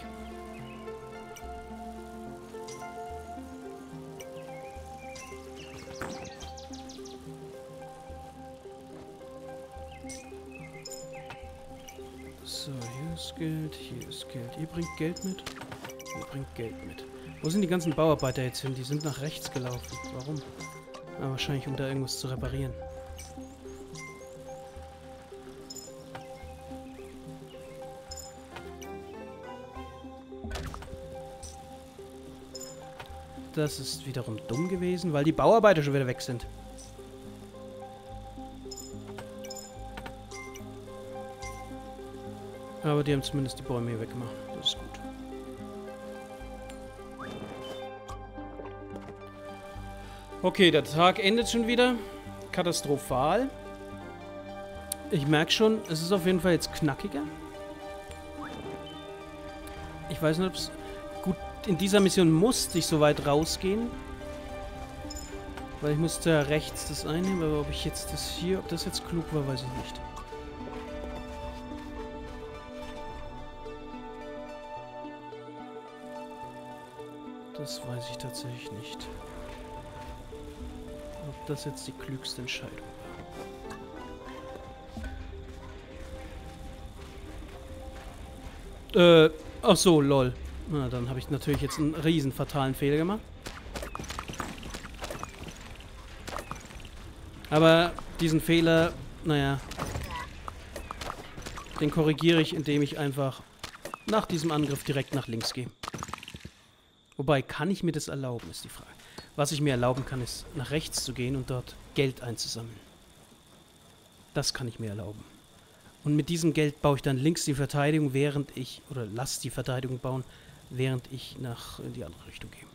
So, hier ist Geld, hier ist Geld. Ihr bringt Geld mit. Ihr bringt Geld mit. Wo sind die ganzen Bauarbeiter jetzt hin? Die sind nach rechts gelaufen. Warum? Ah, wahrscheinlich, um da irgendwas zu reparieren. Das ist wiederum dumm gewesen, weil die Bauarbeiter schon wieder weg sind. Aber die haben zumindest die Bäume hier weggemacht. Das ist gut. Okay, der Tag endet schon wieder. Katastrophal. Ich merke schon, es ist auf jeden Fall jetzt knackiger. Ich weiß nicht, ob es... Gut, in dieser Mission musste ich so weit rausgehen. Weil ich musste ja rechts das einnehmen, aber ob ich jetzt das hier... Ob das jetzt klug war, weiß ich nicht. Das weiß ich tatsächlich nicht. Ob das jetzt die klügste Entscheidung war. Äh, ach so, lol. Na, dann habe ich natürlich jetzt einen riesen fatalen Fehler gemacht. Aber diesen Fehler, naja, den korrigiere ich, indem ich einfach nach diesem Angriff direkt nach links gehe. Wobei, kann ich mir das erlauben, ist die Frage. Was ich mir erlauben kann, ist nach rechts zu gehen und dort Geld einzusammeln. Das kann ich mir erlauben. Und mit diesem Geld baue ich dann links die Verteidigung, während ich, oder lasse die Verteidigung bauen, während ich nach in die andere Richtung gehe.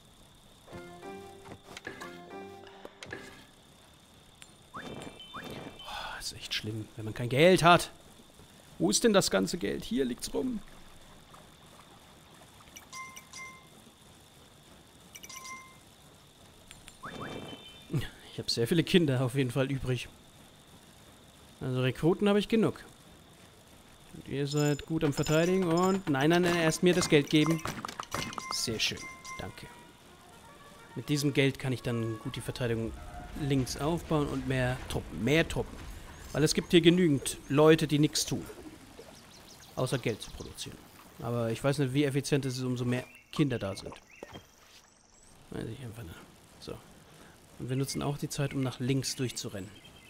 Oh, ist echt schlimm, wenn man kein Geld hat. Wo ist denn das ganze Geld? Hier liegt's rum. Ich habe sehr viele Kinder auf jeden Fall übrig. Also Rekruten habe ich genug. Und ihr seid gut am Verteidigen und... Nein, nein, nein, erst mir das Geld geben. Sehr schön, danke. Mit diesem Geld kann ich dann gut die Verteidigung links aufbauen und mehr Truppen, mehr Truppen. Weil es gibt hier genügend Leute, die nichts tun. Außer Geld zu produzieren. Aber ich weiß nicht, wie effizient es ist, umso mehr Kinder da sind. Weiß ich einfach nicht. So. Und wir nutzen auch die Zeit, um nach links durchzurennen.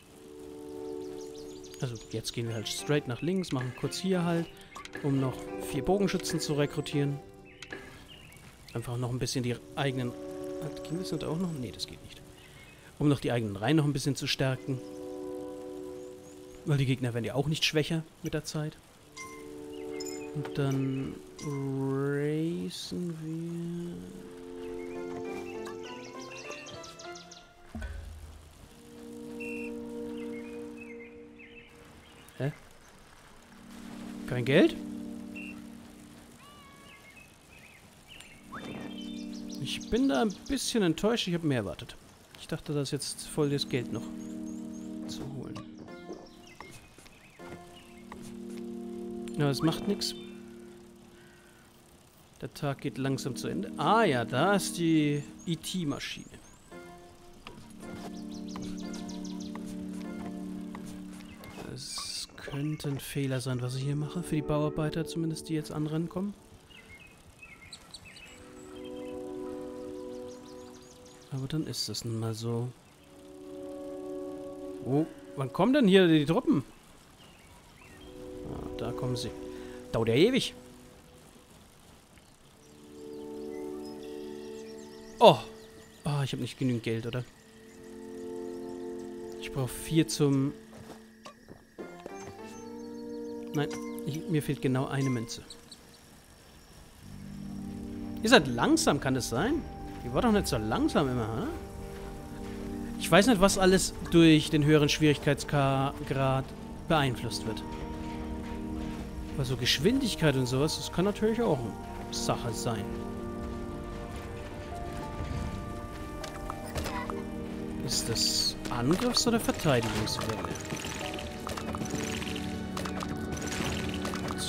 Also jetzt gehen wir halt straight nach links, machen kurz hier halt, um noch vier Bogenschützen zu rekrutieren. Einfach noch ein bisschen die eigenen... Ging das nicht auch noch? Nee, das geht nicht. Um noch die eigenen Reihen noch ein bisschen zu stärken. Weil die Gegner werden ja auch nicht schwächer mit der Zeit. Und dann racen wir... Hä? Kein Geld? Ich bin da ein bisschen enttäuscht. Ich habe mehr erwartet. Ich dachte, das ist jetzt voll das Geld noch zu holen. Ja, es macht nichts. Der Tag geht langsam zu Ende. Ah ja, da ist die E T-Maschine. Das könnte ein Fehler sein, was ich hier mache. Für die Bauarbeiter zumindest, die jetzt anrennen kommen. Aber dann ist das nun mal so. Oh, wann kommen denn hier die Truppen? Ah, da kommen sie. Dauert ja ewig. Oh. Oh, ich habe nicht genügend Geld, oder? Ich brauche vier zum... Nein, ich, mir fehlt genau eine Münze. Ihr seid langsam, kann das sein? Ihr war doch nicht so langsam immer, oder? Ich weiß nicht, was alles durch den höheren Schwierigkeitsgrad beeinflusst wird. Aber so Geschwindigkeit und sowas, das kann natürlich auch eine Sache sein. Ist das Angriffs- oder Verteidigungswelle?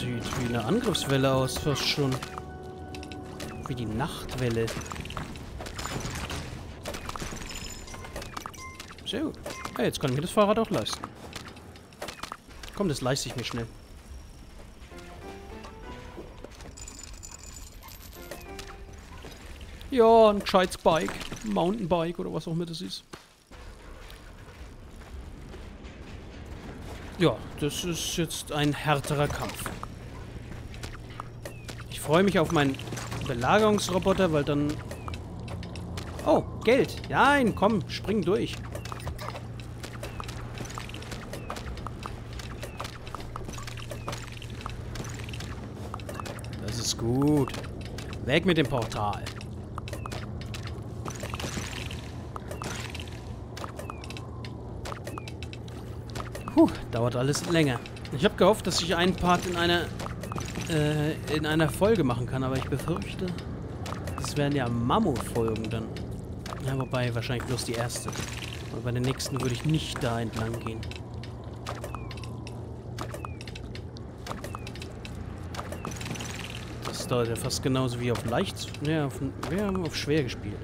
sieht wie eine Angriffswelle aus, fast schon. Wie die Nachtwelle. Sehr gut. Hey, jetzt kann ich mir das Fahrrad auch leisten. Komm, das leiste ich mir schnell. Ja, ein gescheites Bike. Mountainbike oder was auch immer das ist. Ja, das ist jetzt ein härterer Kampf. Ich freue mich auf meinen Belagerungsroboter, weil dann... Oh, Geld. Nein, komm, spring durch. Das ist gut. Weg mit dem Portal. Puh, dauert alles länger. Ich habe gehofft, dass ich einen Part in einer äh, in einer Folge machen kann, aber ich befürchte, das wären ja Mammutfolgen dann. Ja, wobei wahrscheinlich bloß die erste. Aber bei den nächsten würde ich nicht da entlang gehen. Das dauert ja fast genauso wie auf leicht. Ja, auf, wir haben auf schwer gespielt.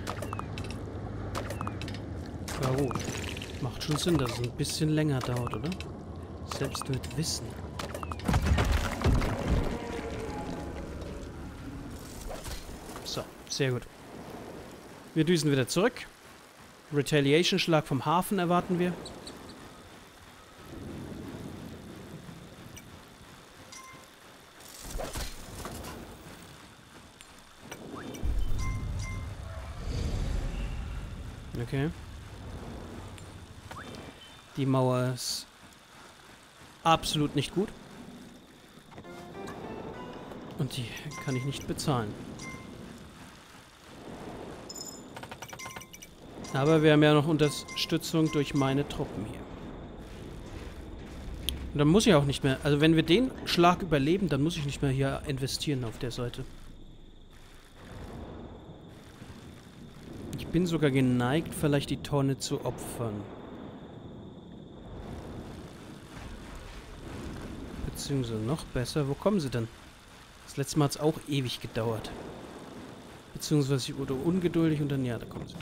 Ja gut. Macht schon Sinn, dass es ein bisschen länger dauert, oder? Selbst mit Wissen. So, sehr gut. Wir düsen wieder zurück. Retaliation-Schlag vom Hafen erwarten wir. Okay. Die Mauer ist absolut nicht gut. Und die kann ich nicht bezahlen. Aber wir haben ja noch Unterstützung durch meine Truppen hier. Und dann muss ich auch nicht mehr... Also wenn wir den Schlag überleben, dann muss ich nicht mehr hier investieren auf der Seite. Ich bin sogar geneigt, vielleicht die Tonne zu opfern. Beziehungsweise noch besser. Wo kommen sie denn? Das letzte Mal hat es auch ewig gedauert. Beziehungsweise ich wurde ungeduldig und dann, ja, da kommen sie doch.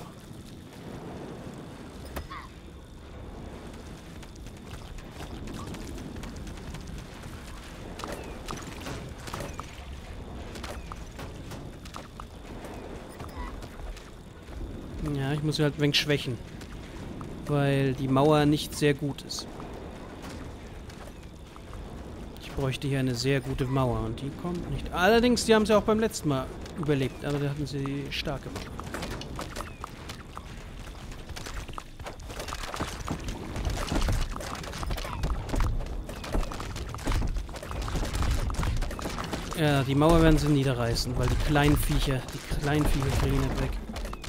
Ja, ich muss sie halt ein wenig schwächen. Weil die Mauer nicht sehr gut ist. Ich bräuchte hier eine sehr gute Mauer und die kommt nicht. Allerdings, die haben sie auch beim letzten Mal überlebt, aber da hatten sie starke Mauer. Ja, die Mauer werden sie niederreißen, weil die kleinen Viecher, die kleinen Viecher kriegen nicht weg.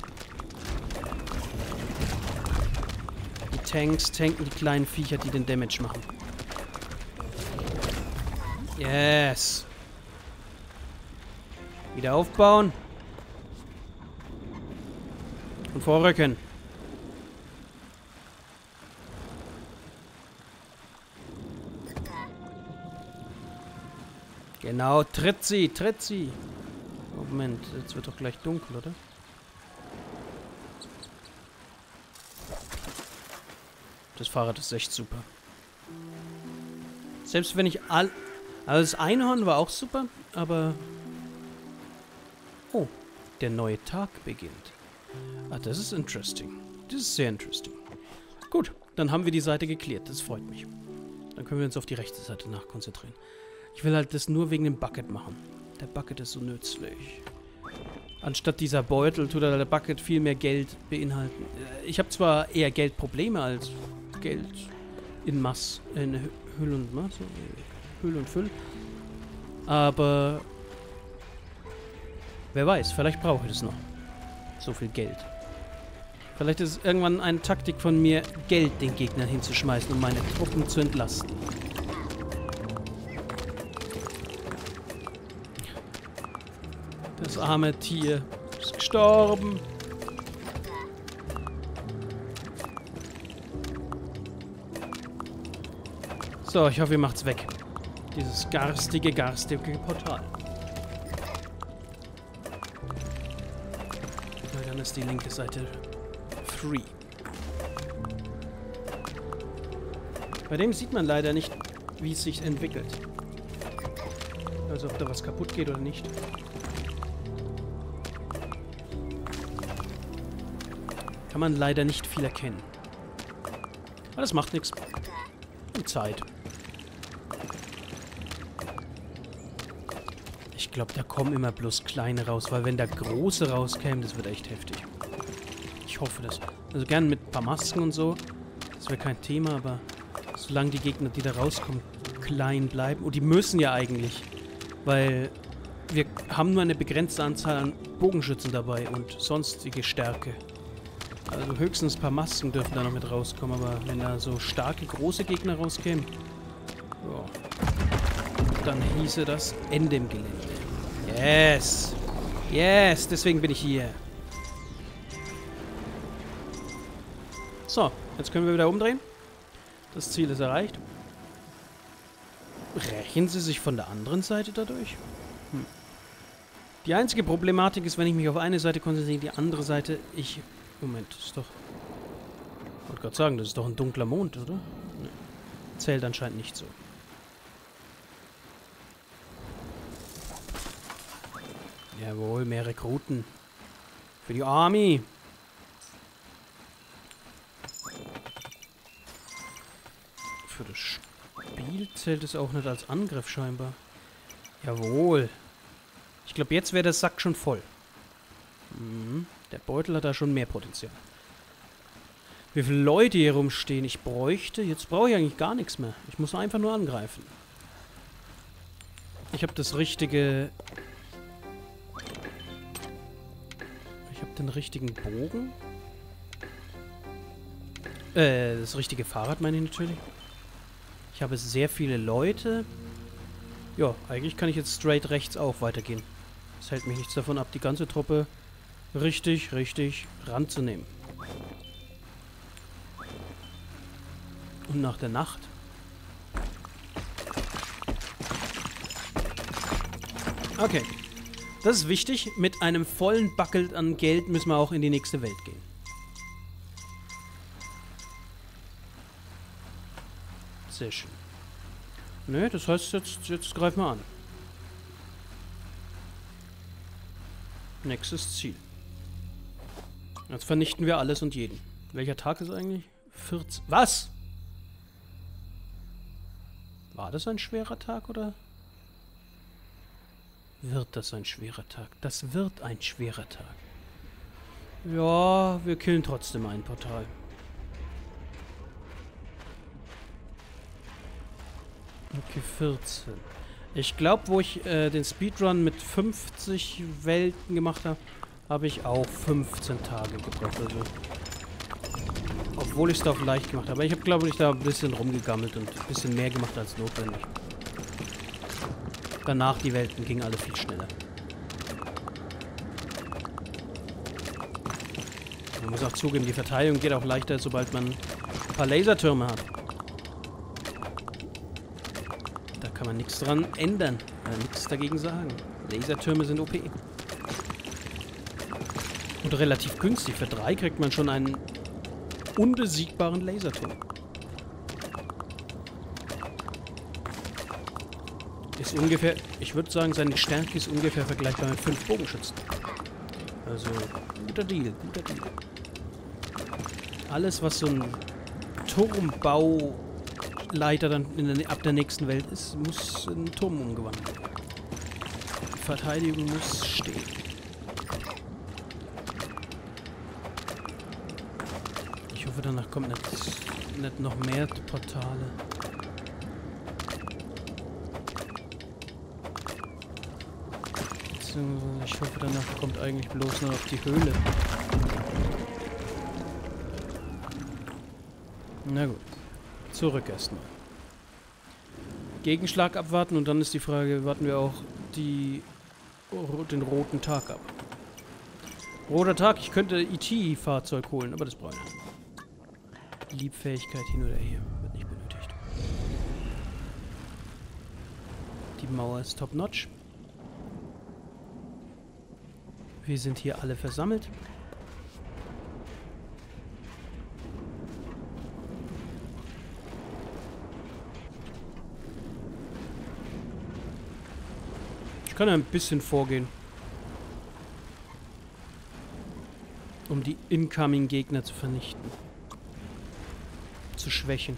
Die Tanks tanken die kleinen Viecher, die den Damage machen. Yes. Wieder aufbauen. Und vorrücken. Genau, tritt sie, tritt sie. Moment, jetzt wird doch gleich dunkel, oder? Das Fahrrad ist echt super. Selbst wenn ich all... Also das Einhorn war auch super, aber... Oh, der neue Tag beginnt. Ah, das ist interesting. Das ist sehr interesting. Gut, dann haben wir die Seite geklärt. Das freut mich. Dann können wir uns auf die rechte Seite nachkonzentrieren. Ich will halt das nur wegen dem Bucket machen. Der Bucket ist so nützlich. Anstatt dieser Beutel tut der Bucket viel mehr Geld beinhalten. Ich habe zwar eher Geldprobleme als Geld in Mass, in Hüll und Mass, Hüll und Füll. Aber wer weiß, vielleicht brauche ich das noch. So viel Geld. Vielleicht ist es irgendwann eine Taktik von mir, Geld den Gegnern hinzuschmeißen, um meine Truppen zu entlasten. Das arme Tier ist gestorben. So, ich hoffe, ihr macht's weg. Dieses garstige, garstige Portal. Weil dann ist die linke Seite free. Bei dem sieht man leider nicht, wie es sich entwickelt. Also ob da was kaputt geht oder nicht. Kann man leider nicht viel erkennen. Aber das macht nichts. Und Zeit. Ich glaube, da kommen immer bloß kleine raus, weil wenn da große rauskämen, das wird echt heftig. Ich hoffe das. Also gern mit ein paar Masken und so. Das wäre kein Thema, aber solange die Gegner, die da rauskommen, klein bleiben. Und die müssen ja eigentlich. Weil wir haben nur eine begrenzte Anzahl an Bogenschützen dabei und sonstige Stärke. Also höchstens ein paar Masken dürfen da noch mit rauskommen, aber wenn da so starke, große Gegner rauskämen, ja, dann hieße das Ende im Gelände. Yes! Yes! Deswegen bin ich hier. So, jetzt können wir wieder umdrehen. Das Ziel ist erreicht. Rächen sie sich von der anderen Seite dadurch? Hm. Die einzige Problematik ist, wenn ich mich auf eine Seite konzentriere, die andere Seite, ich... Moment, das ist doch... Ich wollte gerade sagen, das ist doch ein dunkler Mond, oder? Nee. Zählt anscheinend nicht so. Jawohl, mehr Rekruten. Für die Army. Für das Spiel zählt es auch nicht als Angriff scheinbar. Jawohl. Ich glaube, jetzt wäre der Sack schon voll. Mhm. Der Beutel hat da schon mehr Potenzial. Wie viele Leute hier rumstehen ich bräuchte? Jetzt brauche ich eigentlich gar nichts mehr. Ich muss einfach nur angreifen. Ich habe das richtige... Ich habe den richtigen Bogen. Äh, das richtige Fahrrad meine ich natürlich. Ich habe sehr viele Leute. Ja, eigentlich kann ich jetzt straight rechts auch weitergehen. Es hält mich nichts davon ab, die ganze Truppe richtig, richtig ranzunehmen. Und nach der Nacht. Okay. Das ist wichtig. Mit einem vollen Buckel an Geld müssen wir auch in die nächste Welt gehen. Sehr schön. Ne, das heißt, jetzt, jetzt greifen wir an. Nächstes Ziel. Jetzt vernichten wir alles und jeden. Welcher Tag ist eigentlich? vierzehn. Was? War das ein schwerer Tag, oder? Wird das ein schwerer Tag? Das wird ein schwerer Tag. Ja, wir killen trotzdem ein Portal. Okay, vierzehn. Ich glaube, wo ich äh, den Speedrun mit fünfzig Welten gemacht habe, habe ich auch fünfzehn Tage gebraucht. Also, obwohl ich es da auf leicht gemacht habe. Aber ich habe, glaube ich, da ein bisschen rumgegammelt und ein bisschen mehr gemacht als notwendig. Danach die Welten gingen alle viel schneller. Man muss auch zugeben, die Verteidigung geht auch leichter, sobald man ein paar Lasertürme hat. Da kann man nichts dran ändern. Oder nichts dagegen sagen. Lasertürme sind O P. Und relativ günstig. Für drei kriegt man schon einen unbesiegbaren Laserturm. Ist ungefähr, ich würde sagen, seine Stärke ist ungefähr vergleichbar mit fünf Bogenschützen. Also, guter Deal, guter Deal. Alles, was so ein Turmbauleiter dann in der, ab der nächsten Welt ist, muss in einen Turm umgewandelt werden. Die Verteidigung muss stehen. Ich hoffe, danach kommt nicht, nicht noch mehr Portale. Ich hoffe, danach kommt eigentlich bloß noch auf die Höhle. Na gut. Zurück erstmal. Gegenschlag abwarten und dann ist die Frage, warten wir auch die, den roten Tag ab. Roter Tag, ich könnte E T-Fahrzeug holen, aber das brauche ich nicht. Liebfähigkeit hin oder her, wird nicht benötigt. Die Mauer ist top-notch. Wir sind hier alle versammelt. Ich kann ein bisschen vorgehen, um die Incoming-Gegner zu vernichten. Zu schwächen.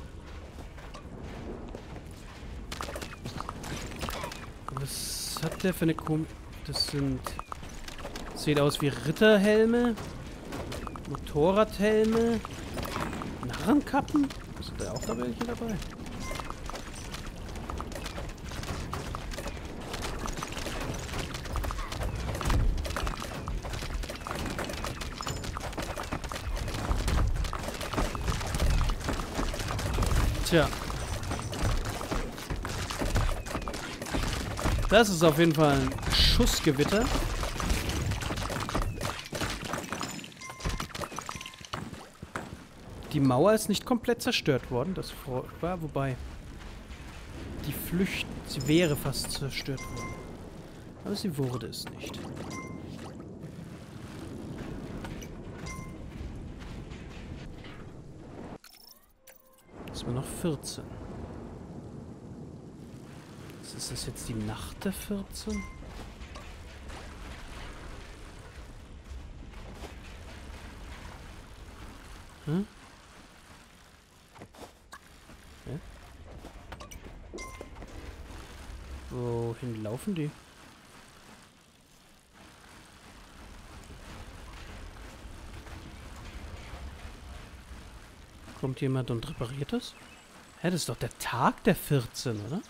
Was hat der für eine Kom... Das sind... Sieht aus wie Ritterhelme. Motorradhelme. Narrenkappen. Sind da auch da welche dabei? Tja. Das ist auf jeden Fall ein Schussgewitter. Die Mauer ist nicht komplett zerstört worden. Das war, wobei die Flucht, sie wäre fast zerstört worden. Aber sie wurde es nicht. Es war noch vierzehn. Ist das jetzt die Nacht der vierzehn? Hm? Ja? Wohin laufen die? Kommt jemand und repariert das? Hä, das ist doch der Tag der vierzehn, oder?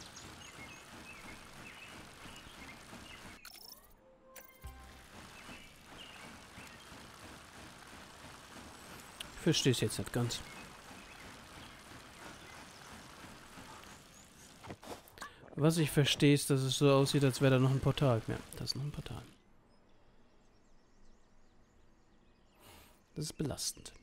Ich verstehe es jetzt nicht ganz. Was ich verstehe, ist, dass es so aussieht, als wäre da noch ein Portal. Ja, das ist noch ein Portal. Das ist belastend.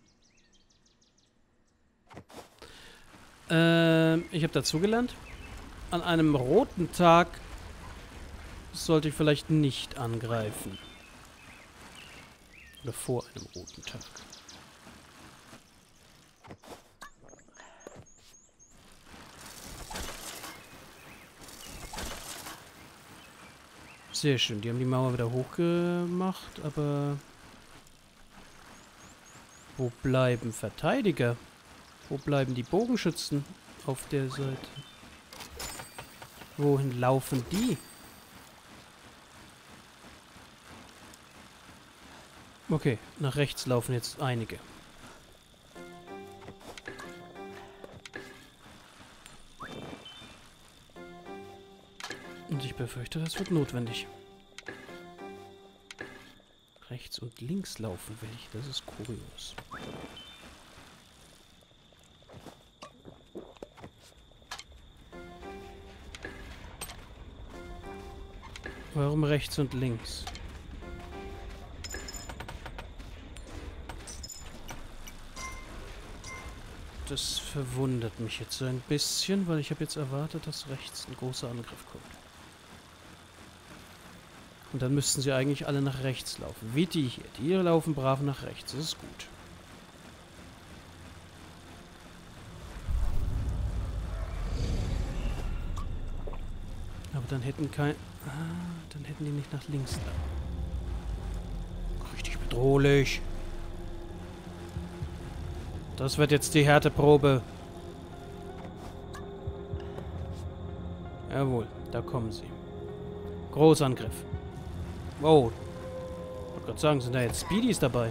Ähm, ich habe dazugelernt. An einem roten Tag sollte ich vielleicht nicht angreifen. Oder vor einem roten Tag. Sehr schön, die haben die Mauer wieder hochgemacht, aber wo bleiben Verteidiger? Wo bleiben die Bogenschützen auf der Seite? Wohin laufen die? Okay, nach rechts laufen jetzt einige. Und ich befürchte, das wird notwendig. Rechts und links laufen will ich. Das ist kurios. Warum rechts und links? Das verwundert mich jetzt so ein bisschen, weil ich habe jetzt erwartet, dass rechts ein großer Angriff kommt. Und dann müssten sie eigentlich alle nach rechts laufen. Wie die hier. Die hier laufen brav nach rechts. Das ist gut. Aber dann hätten kein... Ah, dann hätten die nicht nach links laufen. Richtig bedrohlich. Das wird jetzt die Härteprobe. Jawohl, da kommen sie. Großangriff. Wow. Ich wollte gerade sagen, sind da jetzt Speedies dabei?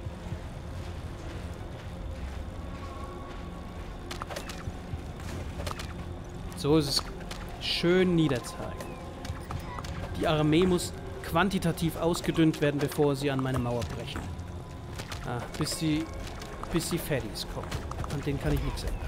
So ist es schön niederzeigen. Die Armee muss quantitativ ausgedünnt werden, bevor sie an meine Mauer brechen. Ah, bis die, bis die Fatties kommen. An denen kann ich nichts ändern.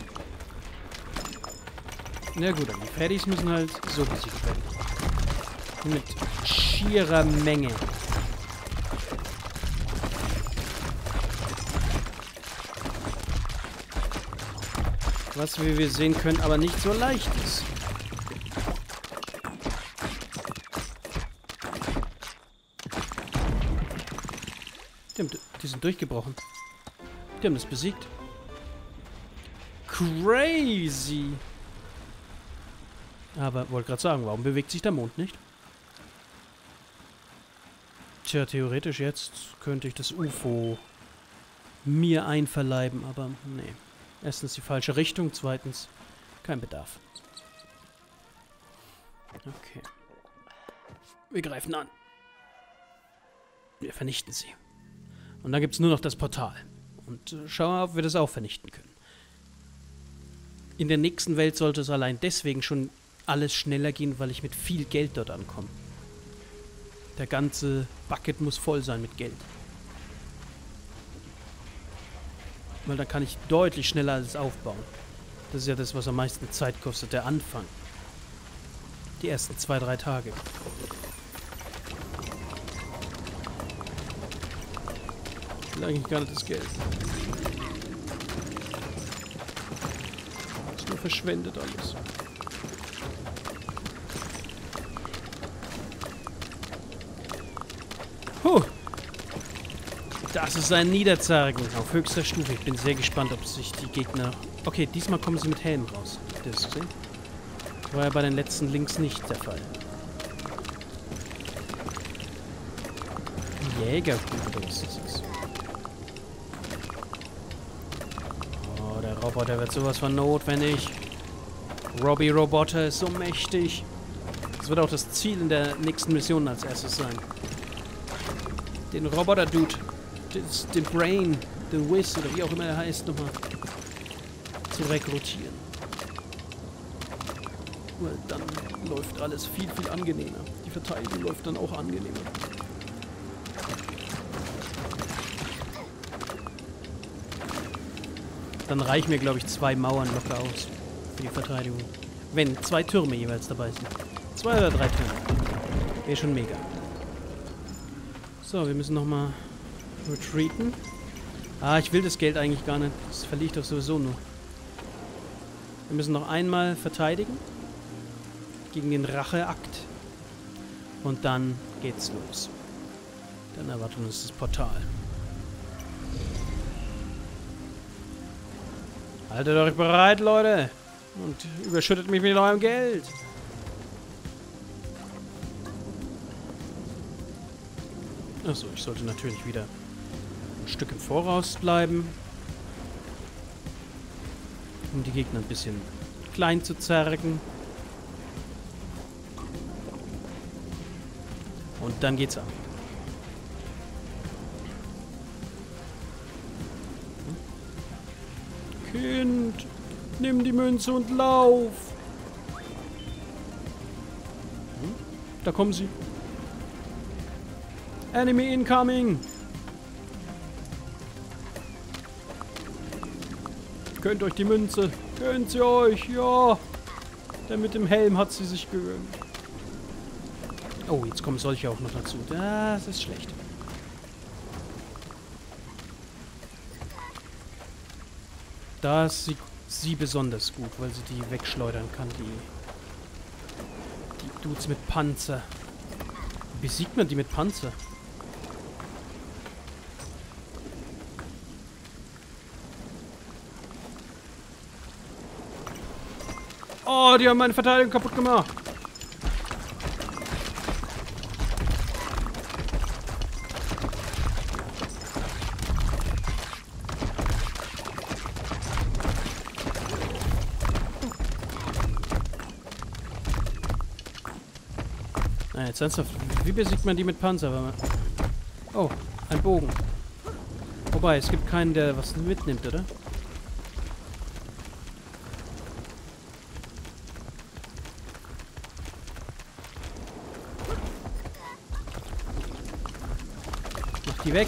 Na gut, aber die Fatties müssen halt so besiegt werden. Mit schierer Menge. Was, wie wir sehen können, aber nicht so leicht ist. Die, haben, die sind durchgebrochen. Die haben das besiegt. Crazy! Aber wollte gerade sagen, warum bewegt sich der Mond nicht? Tja, theoretisch jetzt könnte ich das U F O mir einverleiben, aber nee. Erstens die falsche Richtung, zweitens kein Bedarf. Okay. Wir greifen an. Wir vernichten sie. Und dann gibt es nur noch das Portal. Und äh, schauen wir, ob wir das auch vernichten können. In der nächsten Welt sollte es allein deswegen schon alles schneller gehen, weil ich mit viel Geld dort ankomme. Der ganze Bucket muss voll sein mit Geld. Weil dann kann ich deutlich schneller alles aufbauen. Das ist ja das, was am meisten Zeit kostet, der Anfang. Die ersten zwei, drei Tage. Ich will eigentlich gar nicht das Geld. Ist nur verschwendet alles. Huh. Das ist ein Niederzergen auf höchster Stufe. Ich bin sehr gespannt, ob sich die Gegner... Okay, diesmal kommen sie mit Helm raus. Habt ihr das gesehen? War ja bei den letzten Links nicht der Fall. Jägerkuh, was das ist. Oh, der Roboter wird sowas von notwendig. Robbie Roboter ist so mächtig. Das wird auch das Ziel in der nächsten Mission als erstes sein. Den Roboter-Dude, den Brain, den Wiz oder wie auch immer er heißt, nochmal zu rekrutieren. Weil dann läuft alles viel, viel angenehmer. Die Verteidigung läuft dann auch angenehmer. Dann reichen mir, glaube ich, zwei Mauern locker aus für die Verteidigung. Wenn zwei Türme jeweils dabei sind. Zwei oder drei Türme. Wäre schon mega. So, wir müssen nochmal retreaten. Ah, ich will das Geld eigentlich gar nicht. Das verliere ich doch sowieso nur. Wir müssen noch einmal verteidigen. Gegen den Racheakt. Und dann geht's los. Dann erwartet uns das Portal. Haltet euch bereit, Leute. Und überschüttet mich mit eurem Geld. Achso, ich sollte natürlich wieder ein Stück im Voraus bleiben. Um die Gegner ein bisschen klein zu zerren. Und dann geht's ab. Kind, nimm die Münze und lauf. Hm? Da kommen sie. Enemy incoming. Gönnt euch die Münze. Gönnt sie euch, ja. Der mit dem Helm hat sie sich gegönnt. Oh, jetzt kommen solche auch noch dazu. Das ist schlecht. Da ist sie, sie besonders gut, weil sie die wegschleudern kann, die, die Dudes mit Panzer. Wie besiegt man die mit Panzer? Oh, die haben meine Verteidigung kaputt gemacht. Na, jetzt ernsthaft. Wie besiegt man die mit Panzer? Oh, ein Bogen. Wobei, es gibt keinen, der was mitnimmt, oder? Mach die weg.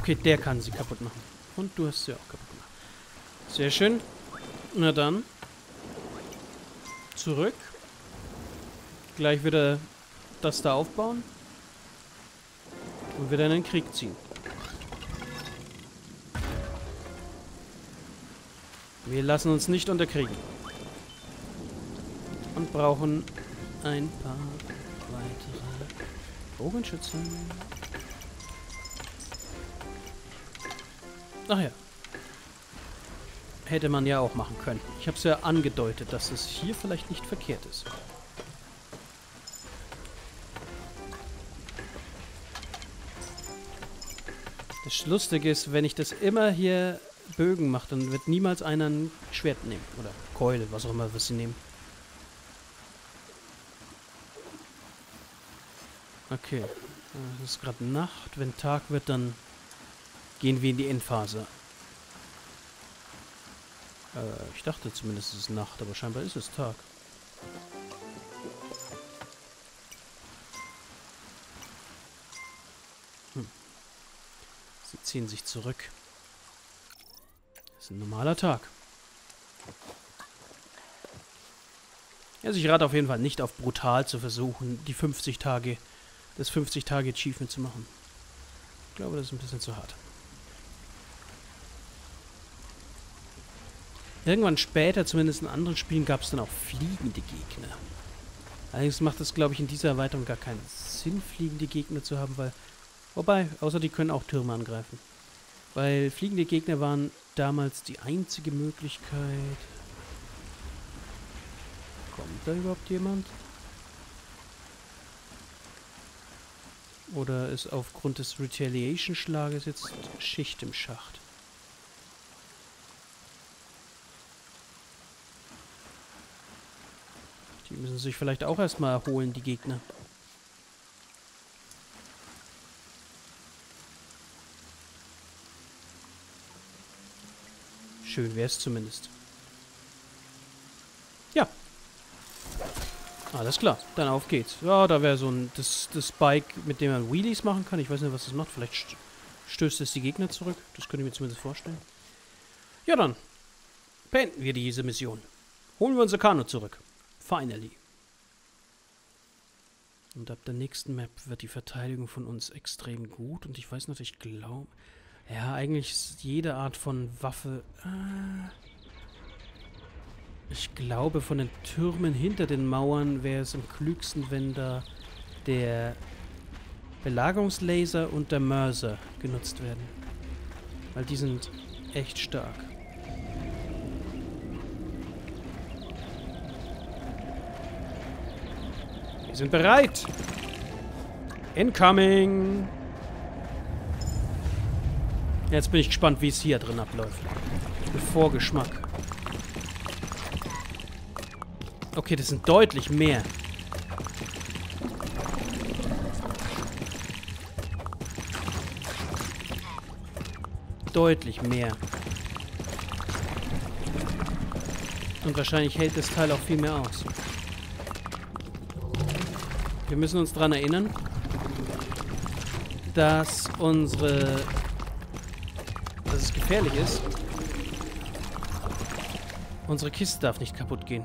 Okay, der kann sie kaputt machen. Und du hast sie auch kaputt gemacht. Sehr schön. Na dann. Zurück. Gleich wieder das da aufbauen. Und wieder in den Krieg ziehen. Wir lassen uns nicht unterkriegen. Und brauchen ein paar weitere Bogenschützen. Ach ja. Hätte man ja auch machen können. Ich habe es ja angedeutet, dass es hier vielleicht nicht verkehrt ist. Das Lustige ist, wenn ich das immer hier Bögen mache, dann wird niemals einer ein Schwert nehmen. Oder Keule, was auch immer, was sie nehmen. Okay. Es ist gerade Nacht. Wenn Tag wird, dann gehen wir in die Endphase. Äh, ich dachte zumindest, es ist Nacht, aber scheinbar ist es Tag. Hm. Sie ziehen sich zurück. Das ist ein normaler Tag. Also ich rate auf jeden Fall nicht auf brutal zu versuchen, die fünfzig Tage, das fünfzig Tage Achievement zu machen. Ich glaube, das ist ein bisschen zu hart. Irgendwann später, zumindest in anderen Spielen, gab es dann auch fliegende Gegner. Allerdings macht es, glaube ich, in dieser Erweiterung gar keinen Sinn, fliegende Gegner zu haben, weil... Wobei, außer die können auch Türme angreifen. Weil fliegende Gegner waren damals die einzige Möglichkeit... Kommt da überhaupt jemand? Oder ist aufgrund des Retaliation-Schlages jetzt Schicht im Schacht? Die müssen sich vielleicht auch erstmal erholen, die Gegner. Schön wäre es zumindest. Ja. Alles klar, dann auf geht's. Ja, da wäre so ein das, das Bike, mit dem man Wheelies machen kann. Ich weiß nicht, was das macht. Vielleicht st stößt es die Gegner zurück. Das könnte ich mir zumindest vorstellen. Ja, dann beenden wir diese Mission. Holen wir unser Kanu zurück. Finally. Und ab der nächsten Map wird die Verteidigung von uns extrem gut. Und ich weiß noch, ich glaube... Ja, eigentlich ist jede Art von Waffe... Äh, ich glaube, von den Türmen hinter den Mauern wäre es am klügsten, wenn da der Belagerungslaser und der Mörser genutzt werden. Weil die sind echt stark. Wir sind bereit! Incoming! Jetzt bin ich gespannt, wie es hier drin abläuft. Ein Vorgeschmack. Okay, das sind deutlich mehr. Deutlich mehr. Und wahrscheinlich hält das Teil auch viel mehr aus. Wir müssen uns daran erinnern, dass unsere... dass es gefährlich ist. Unsere Kiste darf nicht kaputt gehen.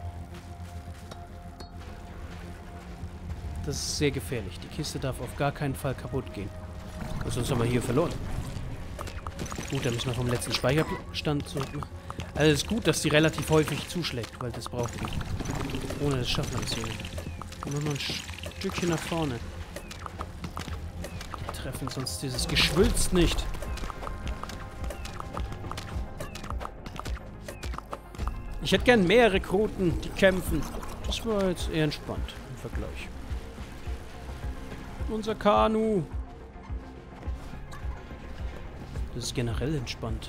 Das ist sehr gefährlich. Die Kiste darf auf gar keinen Fall kaputt gehen. Sonst haben wir hier verloren. Gut, da müssen wir vom letzten Speicherstand zurück. Also es ist gut, dass die relativ häufig zuschlägt, weil das brauchen wir. Ohne das schaffen wir das hier nicht. Dann machen wir ein Stückchen nach vorne. Die treffen sonst dieses Geschwülst nicht. Ich hätte gern mehr Rekruten, die kämpfen. Das war jetzt eher entspannt im Vergleich. Unser Kanu. Das ist generell entspannt.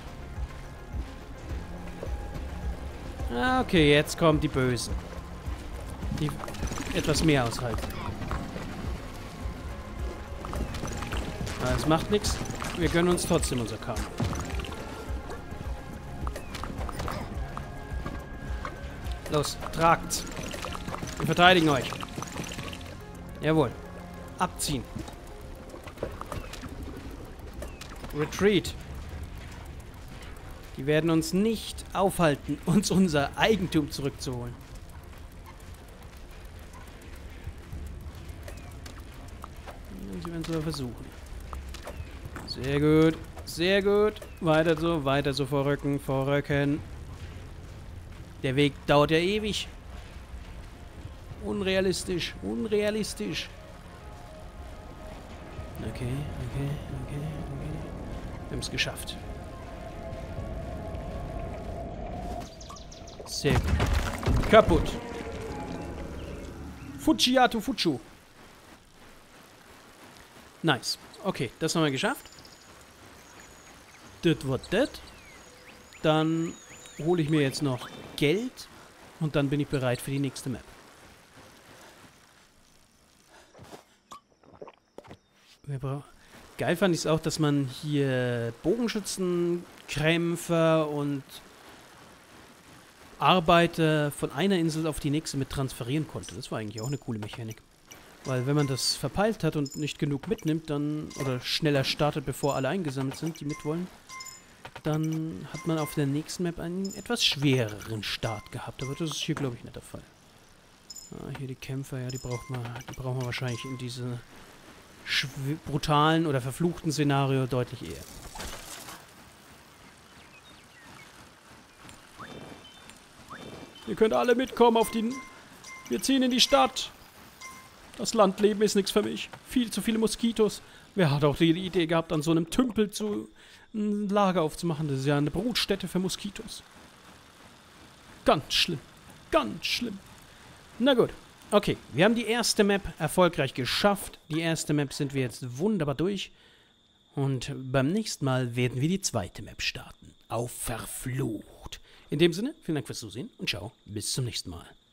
Ah, okay, jetzt kommen die Bösen. Die etwas mehr aushalten. Aber es macht nichts. Wir gönnen uns trotzdem unser Kanu. Los, tragt's. Wir verteidigen euch. Jawohl. Abziehen. Retreat. Die werden uns nicht aufhalten, uns unser Eigentum zurückzuholen. Sie werden es aber versuchen. Sehr gut. Sehr gut. Weiter so, weiter so vorrücken, vorrücken. Der Weg dauert ja ewig. Unrealistisch, unrealistisch. Okay, okay, okay, okay. Wir haben es geschafft. Sehr gut. Kaputt. Fujiatu Fuchu. Nice. Okay, das haben wir geschafft. Das wird das. Dann hole ich mir jetzt noch Geld und dann bin ich bereit für die nächste Map. Geil fand ich es auch, dass man hier Bogenschützen, Kämpfer und Arbeiter von einer Insel auf die nächste mit transferieren konnte. Das war eigentlich auch eine coole Mechanik. Weil wenn man das verpeilt hat und nicht genug mitnimmt, dann oder schneller startet, bevor alle eingesammelt sind, die mitwollen, dann hat man auf der nächsten Map einen etwas schwereren Start gehabt. Aber das ist hier, glaube ich, nicht der Fall. Ah, hier die Kämpfer, ja, die braucht man, die brauchen wir wahrscheinlich in diese brutalen oder verfluchten Szenario deutlich eher. Ihr könnt alle mitkommen auf die... Wir ziehen in die Stadt. Das Landleben ist nichts für mich. Viel zu viele Moskitos. Wer hat auch die Idee gehabt, an so einem Tümpel zu ein Lager aufzumachen? Das ist ja eine Brutstätte für Moskitos. Ganz schlimm. Ganz schlimm. Na gut. Okay, wir haben die erste Map erfolgreich geschafft. Die erste Map sind wir jetzt wunderbar durch. Und beim nächsten Mal werden wir die zweite Map starten. Auf Verflucht. In dem Sinne, vielen Dank fürs Zusehen und ciao, bis zum nächsten Mal.